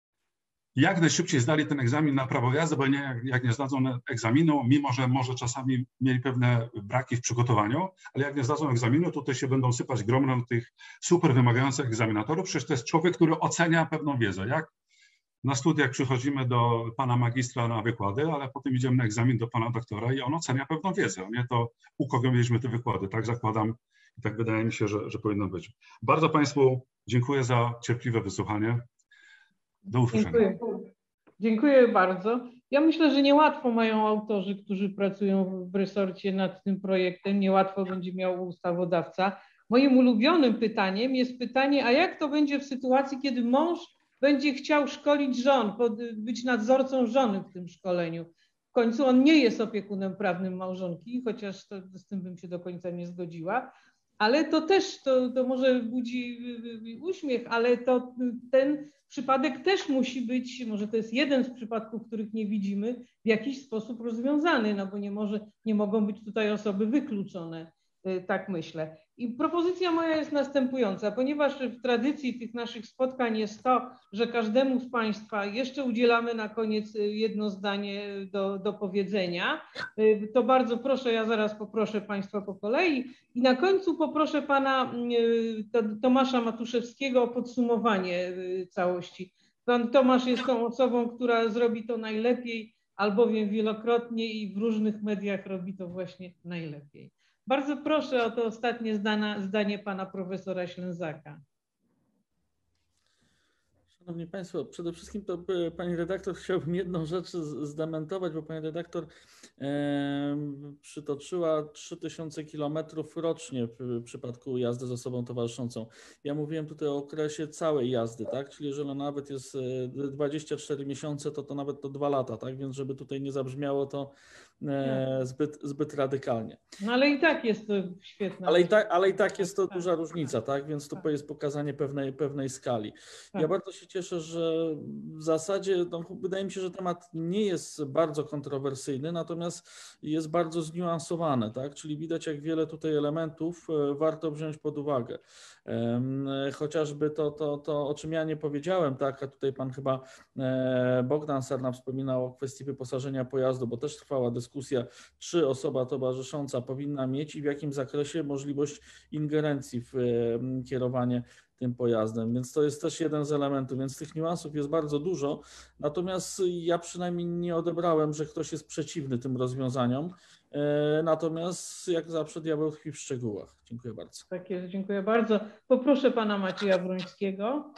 jak najszybciej zdali ten egzamin na prawo jazdy, bo nie, jak, jak nie zdadzą egzaminu, mimo że może czasami mieli pewne braki w przygotowaniu, ale jak nie zdadzą egzaminu, to też się będą sypać gromem tych super wymagających egzaminatorów. Przecież to jest człowiek, który ocenia pewną wiedzę. Jak na studiach przychodzimy do pana magistra na wykłady, ale potem idziemy na egzamin do pana doktora i on ocenia pewną wiedzę. Nie to, u kogo mieliśmy te wykłady. Tak zakładam i tak wydaje mi się, że, że powinno być. Bardzo państwu dziękuję za cierpliwe wysłuchanie. Do usłyszenia. Dziękuję. Dziękuję bardzo. Ja myślę, że niełatwo mają autorzy, którzy pracują w resorcie nad tym projektem. Niełatwo będzie miał ustawodawca. Moim ulubionym pytaniem jest pytanie, a jak to będzie w sytuacji, kiedy mąż będzie chciał szkolić żon, być nadzorcą żony w tym szkoleniu. W końcu on nie jest opiekunem prawnym małżonki, chociaż to, z tym bym się do końca nie zgodziła. Ale to też, to, to może budzi uśmiech, ale to ten przypadek też musi być, może to jest jeden z przypadków, których nie widzimy, w jakiś sposób rozwiązany, no bo nie może, nie mogą być tutaj osoby wykluczone, tak myślę. I propozycja moja jest następująca, ponieważ w tradycji tych naszych spotkań jest to, że każdemu z Państwa jeszcze udzielamy na koniec jedno zdanie do, do powiedzenia, to bardzo proszę, ja zaraz poproszę Państwa po kolei i na końcu poproszę Pana Tomasza Matuszewskiego o podsumowanie całości. Pan Tomasz jest tą osobą, która zrobi to najlepiej, albowiem wielokrotnie i w różnych mediach robi to właśnie najlepiej. Bardzo proszę o to ostatnie zdana, zdanie pana profesora Ślęzaka. Szanowni Państwo, przede wszystkim to Pani redaktor chciałbym jedną rzecz zdementować, bo Pani redaktor e, przytoczyła trzy tysiące kilometrów rocznie w przypadku jazdy z osobą towarzyszącą. Ja mówiłem tutaj o okresie całej jazdy, tak? Czyli jeżeli nawet jest dwadzieścia cztery miesiące, to to nawet to dwa lata, tak? Więc żeby tutaj nie zabrzmiało to e, zbyt, zbyt radykalnie. No ale i tak jest to świetne. Ale i tak, ale i tak jest to duża różnica, tak? Więc to jest pokazanie pewnej, pewnej skali. Ja bardzo się cieszę, że w zasadzie no, wydaje mi się, że temat nie jest bardzo kontrowersyjny, natomiast jest bardzo zniuansowany, tak? Czyli widać, jak wiele tutaj elementów warto wziąć pod uwagę. Chociażby to, to, to o czym ja nie powiedziałem, tak? A tutaj pan chyba Bogdan Sarna wspominał o kwestii wyposażenia pojazdu, bo też trwała dyskusja, czy osoba towarzysząca powinna mieć i w jakim zakresie możliwość ingerencji w kierowanie tym pojazdem, więc to jest też jeden z elementów, więc tych niuansów jest bardzo dużo, natomiast ja przynajmniej nie odebrałem, że ktoś jest przeciwny tym rozwiązaniom, natomiast jak zawsze diabeł tkwi w szczegółach. Dziękuję bardzo. Tak jest, dziękuję bardzo. Poproszę pana Macieja Brońskiego.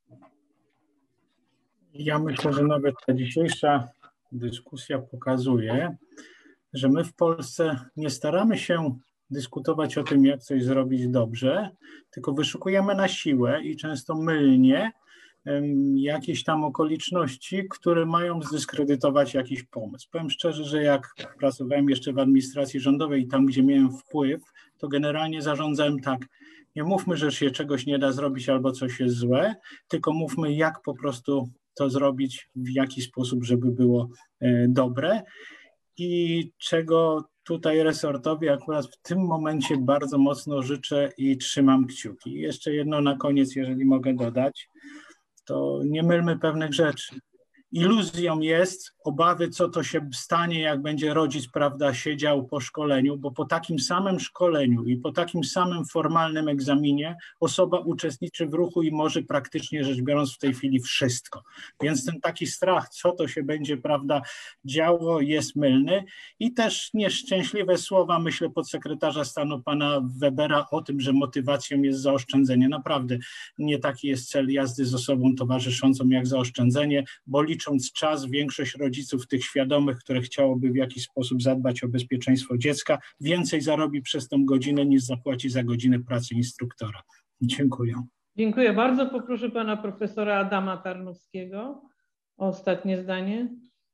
Ja myślę, że nawet ta dzisiejsza dyskusja pokazuje, że my w Polsce nie staramy się dyskutować o tym, jak coś zrobić dobrze, tylko wyszukujemy na siłę i często mylnie um, jakieś tam okoliczności, które mają zdyskredytować jakiś pomysł. Powiem szczerze, że jak pracowałem jeszcze w administracji rządowej i tam, gdzie miałem wpływ, to generalnie zarządzałem tak, nie mówmy, że się czegoś nie da zrobić albo coś jest złe, tylko mówmy, jak po prostu to zrobić, w jaki sposób, żeby było e, dobre. I czego tutaj resortowi akurat w tym momencie bardzo mocno życzę i trzymam kciuki. I jeszcze jedno na koniec, jeżeli mogę dodać, to nie mylmy pewnych rzeczy. Iluzją jest obawy, co to się stanie, jak będzie rodzic, prawda, siedział po szkoleniu, bo po takim samym szkoleniu i po takim samym formalnym egzaminie osoba uczestniczy w ruchu i może praktycznie rzecz biorąc w tej chwili wszystko. Więc ten taki strach, co to się będzie, prawda, działo, jest mylny. I też nieszczęśliwe słowa, myślę, podsekretarza stanu pana Webera o tym, że motywacją jest zaoszczędzenie. Naprawdę nie taki jest cel jazdy z osobą towarzyszącą jak zaoszczędzenie, bo licząc czas, większość rodziców tych świadomych, które chciałoby w jakiś sposób zadbać o bezpieczeństwo dziecka, więcej zarobi przez tą godzinę niż zapłaci za godzinę pracy instruktora. Dziękuję. Dziękuję bardzo. Poproszę pana profesora Adama Tarnowskiego o ostatnie zdanie.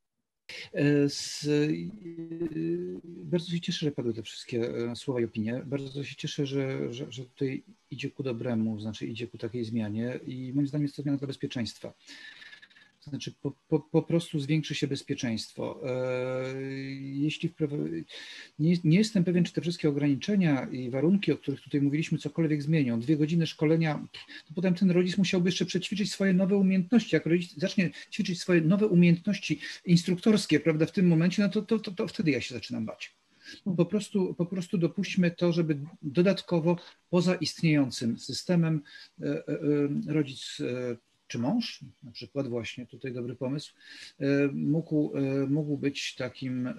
Z, bardzo się cieszę, że padły te wszystkie słowa i opinie. Bardzo się cieszę, że, że, że tutaj idzie ku dobremu, znaczy idzie ku takiej zmianie i moim zdaniem jest to zmiana dla bezpieczeństwa. Znaczy po, po, po prostu zwiększy się bezpieczeństwo. Jeśli nie, nie jestem pewien, czy te wszystkie ograniczenia i warunki, o których tutaj mówiliśmy, cokolwiek zmienią. Dwie godziny szkolenia, to potem ten rodzic musiałby jeszcze przećwiczyć swoje nowe umiejętności. Jak rodzic zacznie ćwiczyć swoje nowe umiejętności instruktorskie, prawda, w tym momencie, no to, to, to, to wtedy ja się zaczynam bać. Po prostu, po prostu dopuśćmy to, żeby dodatkowo poza istniejącym systemem rodzic czy mąż, na przykład właśnie tutaj dobry pomysł, mógł, mógł być takim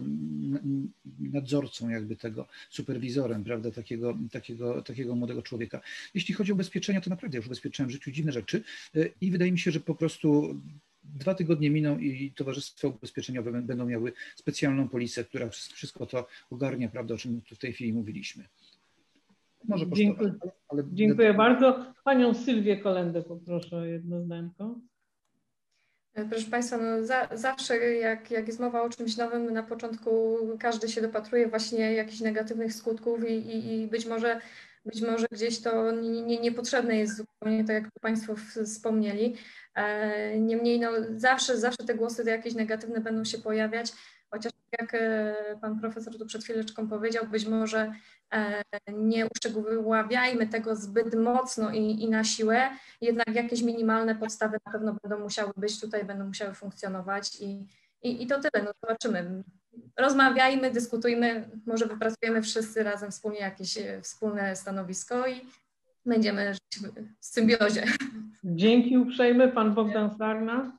nadzorcą jakby tego, superwizorem, prawda, takiego, takiego, takiego młodego człowieka. Jeśli chodzi o ubezpieczenia, to naprawdę już ubezpieczyłem w życiu dziwne rzeczy i wydaje mi się, że po prostu dwa tygodnie miną i towarzystwa ubezpieczeniowe będą miały specjalną polisę, która wszystko to ogarnia, prawda, o czym tu w tej chwili mówiliśmy. Może Dziękuję, ale... Dziękuję bardzo. Panią Sylwię Kolendę poproszę o jedno zdanko. Proszę Państwa, no za, zawsze jak, jak jest mowa o czymś nowym, na początku każdy się dopatruje właśnie jakichś negatywnych skutków i, i, i być może być może gdzieś to nie, nie, niepotrzebne jest zupełnie, tak jak Państwo wspomnieli. Niemniej no, zawsze, zawsze te głosy jakieś negatywne będą się pojawiać, chociaż jak Pan Profesor tu przed chwileczką powiedział, być może nie uszczegóławiajmy tego zbyt mocno i, i na siłę, jednak jakieś minimalne podstawy na pewno będą musiały być tutaj, będą musiały funkcjonować i, i, i to tyle, no zobaczymy. Rozmawiajmy, dyskutujmy, może wypracujemy wszyscy razem wspólnie jakieś wspólne stanowisko i będziemy żyć w symbiozie. Dzięki uprzejme. Pan Bogdan Sarna.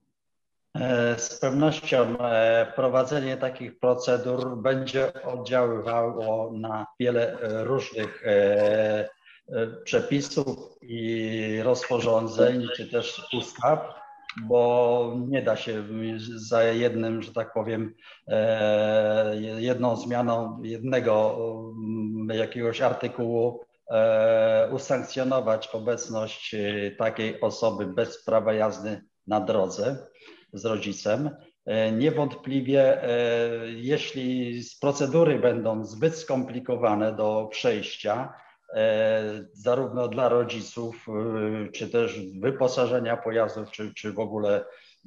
Z pewnością prowadzenie takich procedur będzie oddziaływało na wiele różnych przepisów i rozporządzeń, czy też ustaw, bo nie da się za jednym, że tak powiem, jedną zmianą jednego jakiegoś artykułu usankcjonować obecność takiej osoby bez prawa jazdy na drodze z rodzicem. Niewątpliwie, jeśli procedury będą zbyt skomplikowane do przejścia, zarówno dla rodziców, czy też wyposażenia pojazdów, czy, czy w ogóle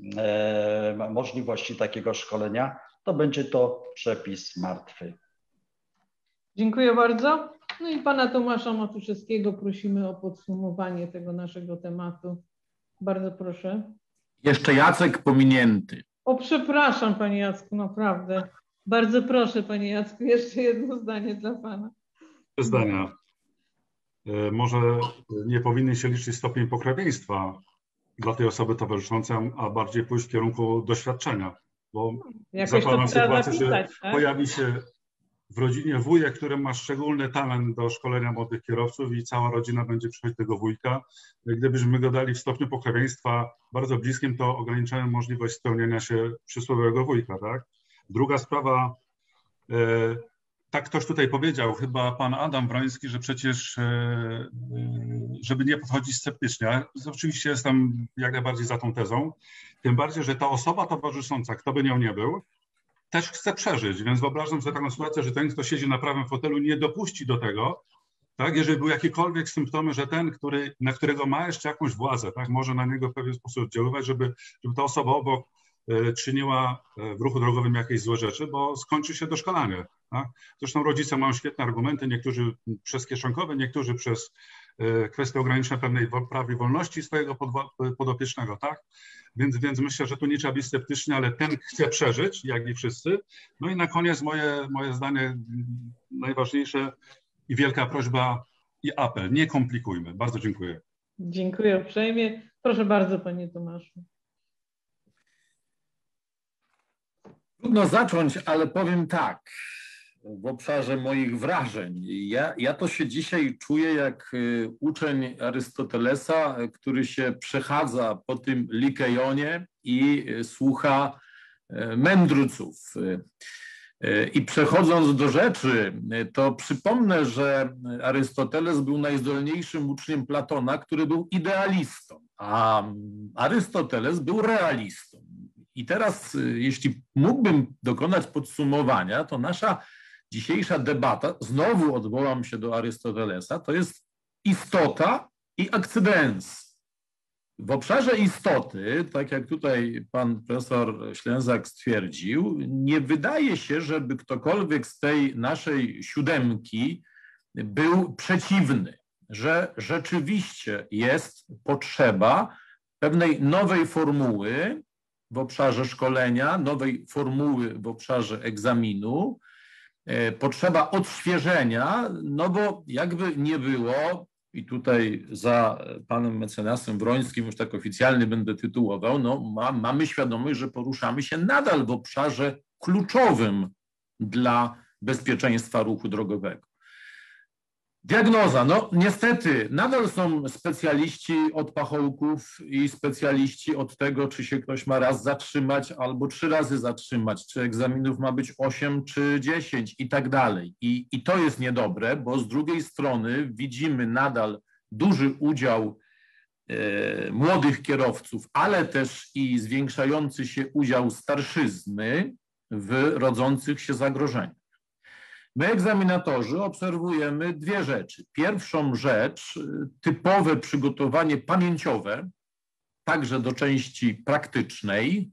możliwości takiego szkolenia, to będzie to przepis martwy. Dziękuję bardzo. No i pana Tomasza Matuszewskiego prosimy o podsumowanie tego naszego tematu. Bardzo proszę. Jeszcze Jacek pominięty. O, przepraszam, panie Jacku, naprawdę. Bardzo proszę, panie Jacku, jeszcze jedno zdanie dla pana. Trzy zdania. Może nie powinny się liczyć stopień pokrewieństwa dla tej osoby towarzyszącej, a bardziej pójść w kierunku doświadczenia, bo jakoś zakładam sytuację, zapisać, że tak? pojawi się w rodzinie wujek, który ma szczególny talent do szkolenia młodych kierowców i cała rodzina będzie przychodzić tego wujka. Gdybyśmy go dali w stopniu pokrewieństwa bardzo bliskim, to ograniczamy możliwość spełnienia się przysłowiowego wujka, tak? Druga sprawa, e, tak ktoś tutaj powiedział, chyba pan Adam Wroński, że przecież, e, żeby nie podchodzić sceptycznie. Oczywiście jestem jak najbardziej za tą tezą, tym bardziej, że ta osoba towarzysząca, kto by nią nie był, też chce przeżyć, więc wyobrażam sobie taką sytuację, że ten, kto siedzi na prawym fotelu, nie dopuści do tego, tak, jeżeli były jakiekolwiek symptomy, że ten, który, na którego ma jeszcze jakąś władzę, tak, może na niego w pewien sposób oddziaływać, żeby, żeby ta osoba obok e, czyniła w ruchu drogowym jakieś złe rzeczy, bo skończy się doszkalanie. Tak? Zresztą rodzice mają świetne argumenty, niektórzy przez kieszonkowe, niektórzy przez e, kwestię ograniczenia pewnej praw i wolności swojego podopiecznego, tak? Więc, więc myślę, że tu nie trzeba być sceptyczny, ale ten chce przeżyć, jak i wszyscy. No i na koniec moje, moje zdanie najważniejsze i wielka prośba i apel. Nie komplikujmy. Bardzo dziękuję. Dziękuję uprzejmie. Proszę bardzo, panie Tomaszu. Trudno zacząć, ale powiem tak, w obszarze moich wrażeń. Ja, ja to się dzisiaj czuję jak uczeń Arystotelesa, który się przechadza po tym Likejonie i słucha mędrców. I przechodząc do rzeczy, to przypomnę, że Arystoteles był najzdolniejszym uczniem Platona, który był idealistą, a Arystoteles był realistą. I teraz, jeśli mógłbym dokonać podsumowania, to nasza dzisiejsza debata, znowu odwołam się do Arystotelesa, to jest istota i akcydens. W obszarze istoty, tak jak tutaj pan profesor Ślęzak stwierdził, nie wydaje się, żeby ktokolwiek z tej naszej siódemki był przeciwny, że rzeczywiście jest potrzeba pewnej nowej formuły w obszarze szkolenia, nowej formuły w obszarze egzaminu, potrzeba odświeżenia, no bo jakby nie było, i tutaj za panem mecenasem Wrońskim już tak oficjalnie będę tytułował, no ma, mamy świadomość, że poruszamy się nadal w obszarze kluczowym dla bezpieczeństwa ruchu drogowego. Diagnoza. No niestety nadal są specjaliści od pachołków i specjaliści od tego, czy się ktoś ma raz zatrzymać albo trzy razy zatrzymać, czy egzaminów ma być osiem czy dziesięć i tak dalej. I, i to jest niedobre, bo z drugiej strony widzimy nadal duży udział e, młodych kierowców, ale też i zwiększający się udział starszyzny w rodzących się zagrożeniach. My, egzaminatorzy, obserwujemy dwie rzeczy. Pierwszą rzecz, typowe przygotowanie pamięciowe, także do części praktycznej,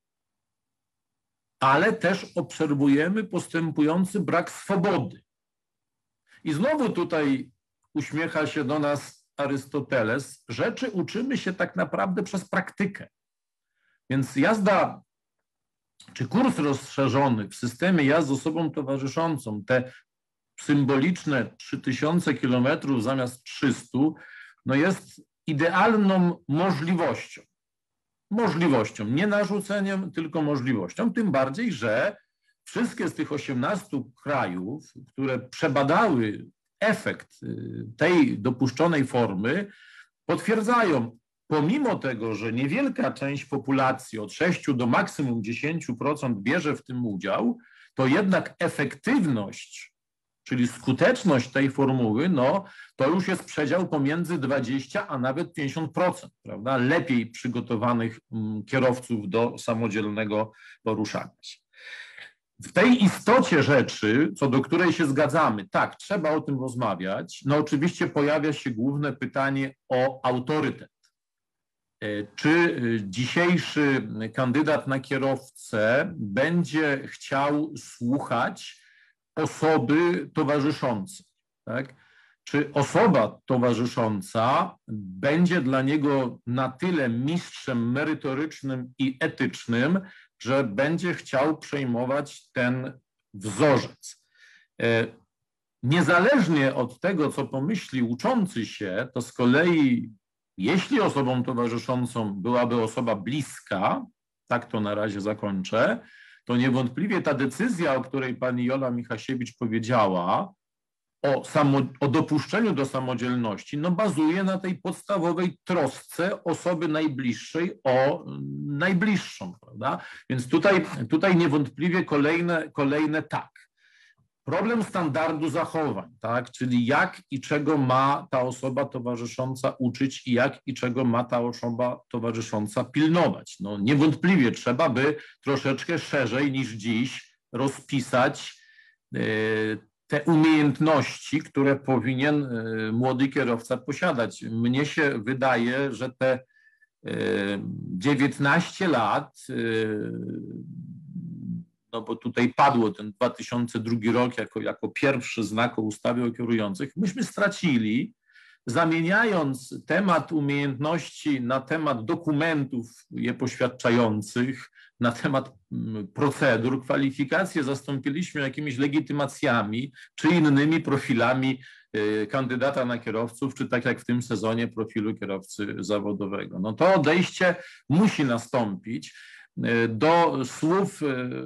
ale też obserwujemy postępujący brak swobody. I znowu tutaj uśmiecha się do nas Arystoteles. Rzeczy uczymy się tak naprawdę przez praktykę. Więc jazda czy kurs rozszerzony w systemie jazdy z osobą towarzyszącą, te symboliczne trzy tysiące kilometrów zamiast trzystu, no jest idealną możliwością. Możliwością, nie narzuceniem, tylko możliwością. Tym bardziej, że wszystkie z tych osiemnastu krajów, które przebadały efekt tej dopuszczonej formy potwierdzają. Pomimo tego, że niewielka część populacji od sześciu do maksimum dziesięciu procent bierze w tym udział, to jednak efektywność, czyli skuteczność tej formuły, no to już jest przedział pomiędzy dwadzieścia a nawet pięćdziesiąt procent, prawda? Lepiej przygotowanych kierowców do samodzielnego poruszania się. W tej istocie rzeczy, co do której się zgadzamy, tak, trzeba o tym rozmawiać. No oczywiście pojawia się główne pytanie o autorytet. Czy dzisiejszy kandydat na kierowcę będzie chciał słuchać osoby towarzyszącej, tak? Czy osoba towarzysząca będzie dla niego na tyle mistrzem merytorycznym i etycznym, że będzie chciał przejmować ten wzorzec. Niezależnie od tego, co pomyśli uczący się, to z kolei jeśli osobą towarzyszącą byłaby osoba bliska, tak to na razie zakończę, to niewątpliwie ta decyzja, o której pani Jola Michasiewicz powiedziała, o, samo, o dopuszczeniu do samodzielności, no bazuje na tej podstawowej trosce osoby najbliższej o najbliższą, prawda? Więc tutaj, tutaj niewątpliwie kolejne, kolejne tak. Problem standardu zachowań, tak? Czyli jak i czego ma ta osoba towarzysząca uczyć i jak i czego ma ta osoba towarzysząca pilnować. No, niewątpliwie trzeba by troszeczkę szerzej niż dziś rozpisać y, te umiejętności, które powinien y, młody kierowca posiadać. Mnie się wydaje, że te y, dziewiętnaście lat, y, no bo tutaj padło ten dwa tysiące drugi rok jako, jako pierwszy znak o ustawie o kierujących, myśmy stracili, zamieniając temat umiejętności na temat dokumentów je poświadczających, na temat procedur, kwalifikacje zastąpiliśmy jakimiś legitymacjami czy innymi profilami kandydata na kierowców, czy tak jak w tym sezonie profilu kierowcy zawodowego. No to odejście musi nastąpić. Do słów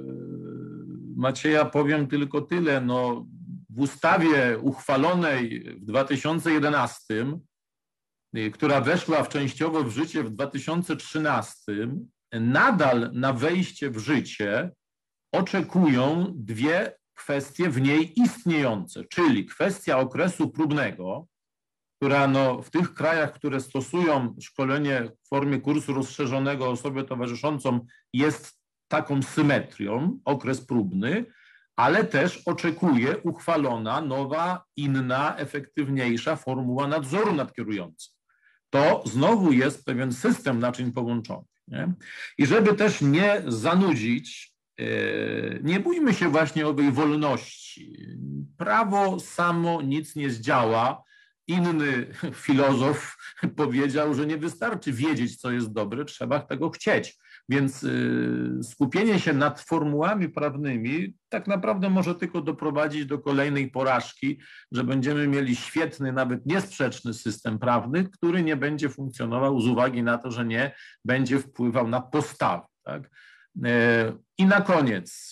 Macieja powiem tylko tyle, no w ustawie uchwalonej w dwa tysiące jedenastym, która weszła w częściowo w życie w dwa tysiące trzynastym, nadal na wejście w życie oczekują dwie kwestie w niej istniejące, czyli kwestia okresu próbnego, która no, w tych krajach, które stosują szkolenie w formie kursu rozszerzonego osobie towarzyszącą jest taką symetrią, okres próbny, ale też oczekuje uchwalona nowa, inna, efektywniejsza formuła nadzoru nad kierującym. To znowu jest pewien system naczyń połączonych. Nie? I żeby też nie zanudzić, nie bójmy się właśnie owej wolności. Prawo samo nic nie zdziała. Inny filozof powiedział, że nie wystarczy wiedzieć, co jest dobre, trzeba tego chcieć. Więc skupienie się nad formułami prawnymi tak naprawdę może tylko doprowadzić do kolejnej porażki, że będziemy mieli świetny, nawet niesprzeczny system prawny, który nie będzie funkcjonował z uwagi na to, że nie będzie wpływał na postawy. Tak? I na koniec,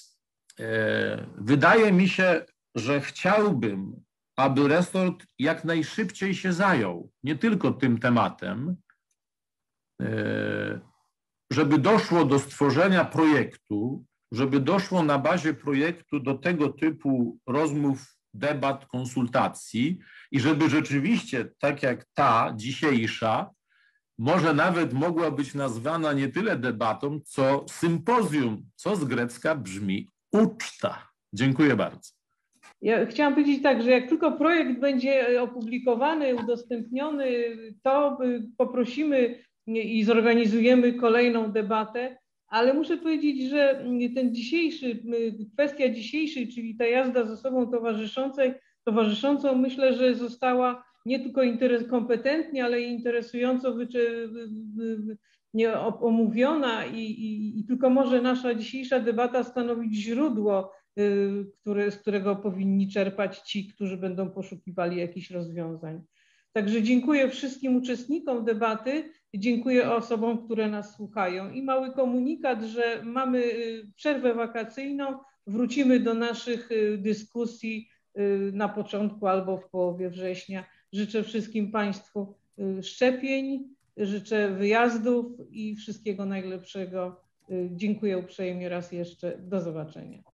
wydaje mi się, że chciałbym, aby resort jak najszybciej się zajął nie tylko tym tematem, żeby doszło do stworzenia projektu, żeby doszło na bazie projektu do tego typu rozmów, debat, konsultacji i żeby rzeczywiście, tak jak ta dzisiejsza, może nawet mogła być nazwana nie tyle debatą, co sympozjum, co z grecka brzmi uczta. Dziękuję bardzo. Ja chciałam powiedzieć tak, że jak tylko projekt będzie opublikowany, udostępniony, to poprosimy i zorganizujemy kolejną debatę, ale muszę powiedzieć, że ten dzisiejszy, kwestia dzisiejszej, czyli ta jazda z osobą towarzyszącej, towarzyszącą, myślę, że została nie tylko interes, kompetentnie, ale i interesująco wyczy, nie, omówiona i, i, i tylko może nasza dzisiejsza debata stanowić źródło, które, z którego powinni czerpać ci, którzy będą poszukiwali jakichś rozwiązań. Także dziękuję wszystkim uczestnikom debaty, dziękuję osobom, które nas słuchają. I mały komunikat, że mamy przerwę wakacyjną, wrócimy do naszych dyskusji na początku albo w połowie września. Życzę wszystkim Państwu szczepień, życzę wyjazdów i wszystkiego najlepszego. Dziękuję uprzejmie raz jeszcze. Do zobaczenia.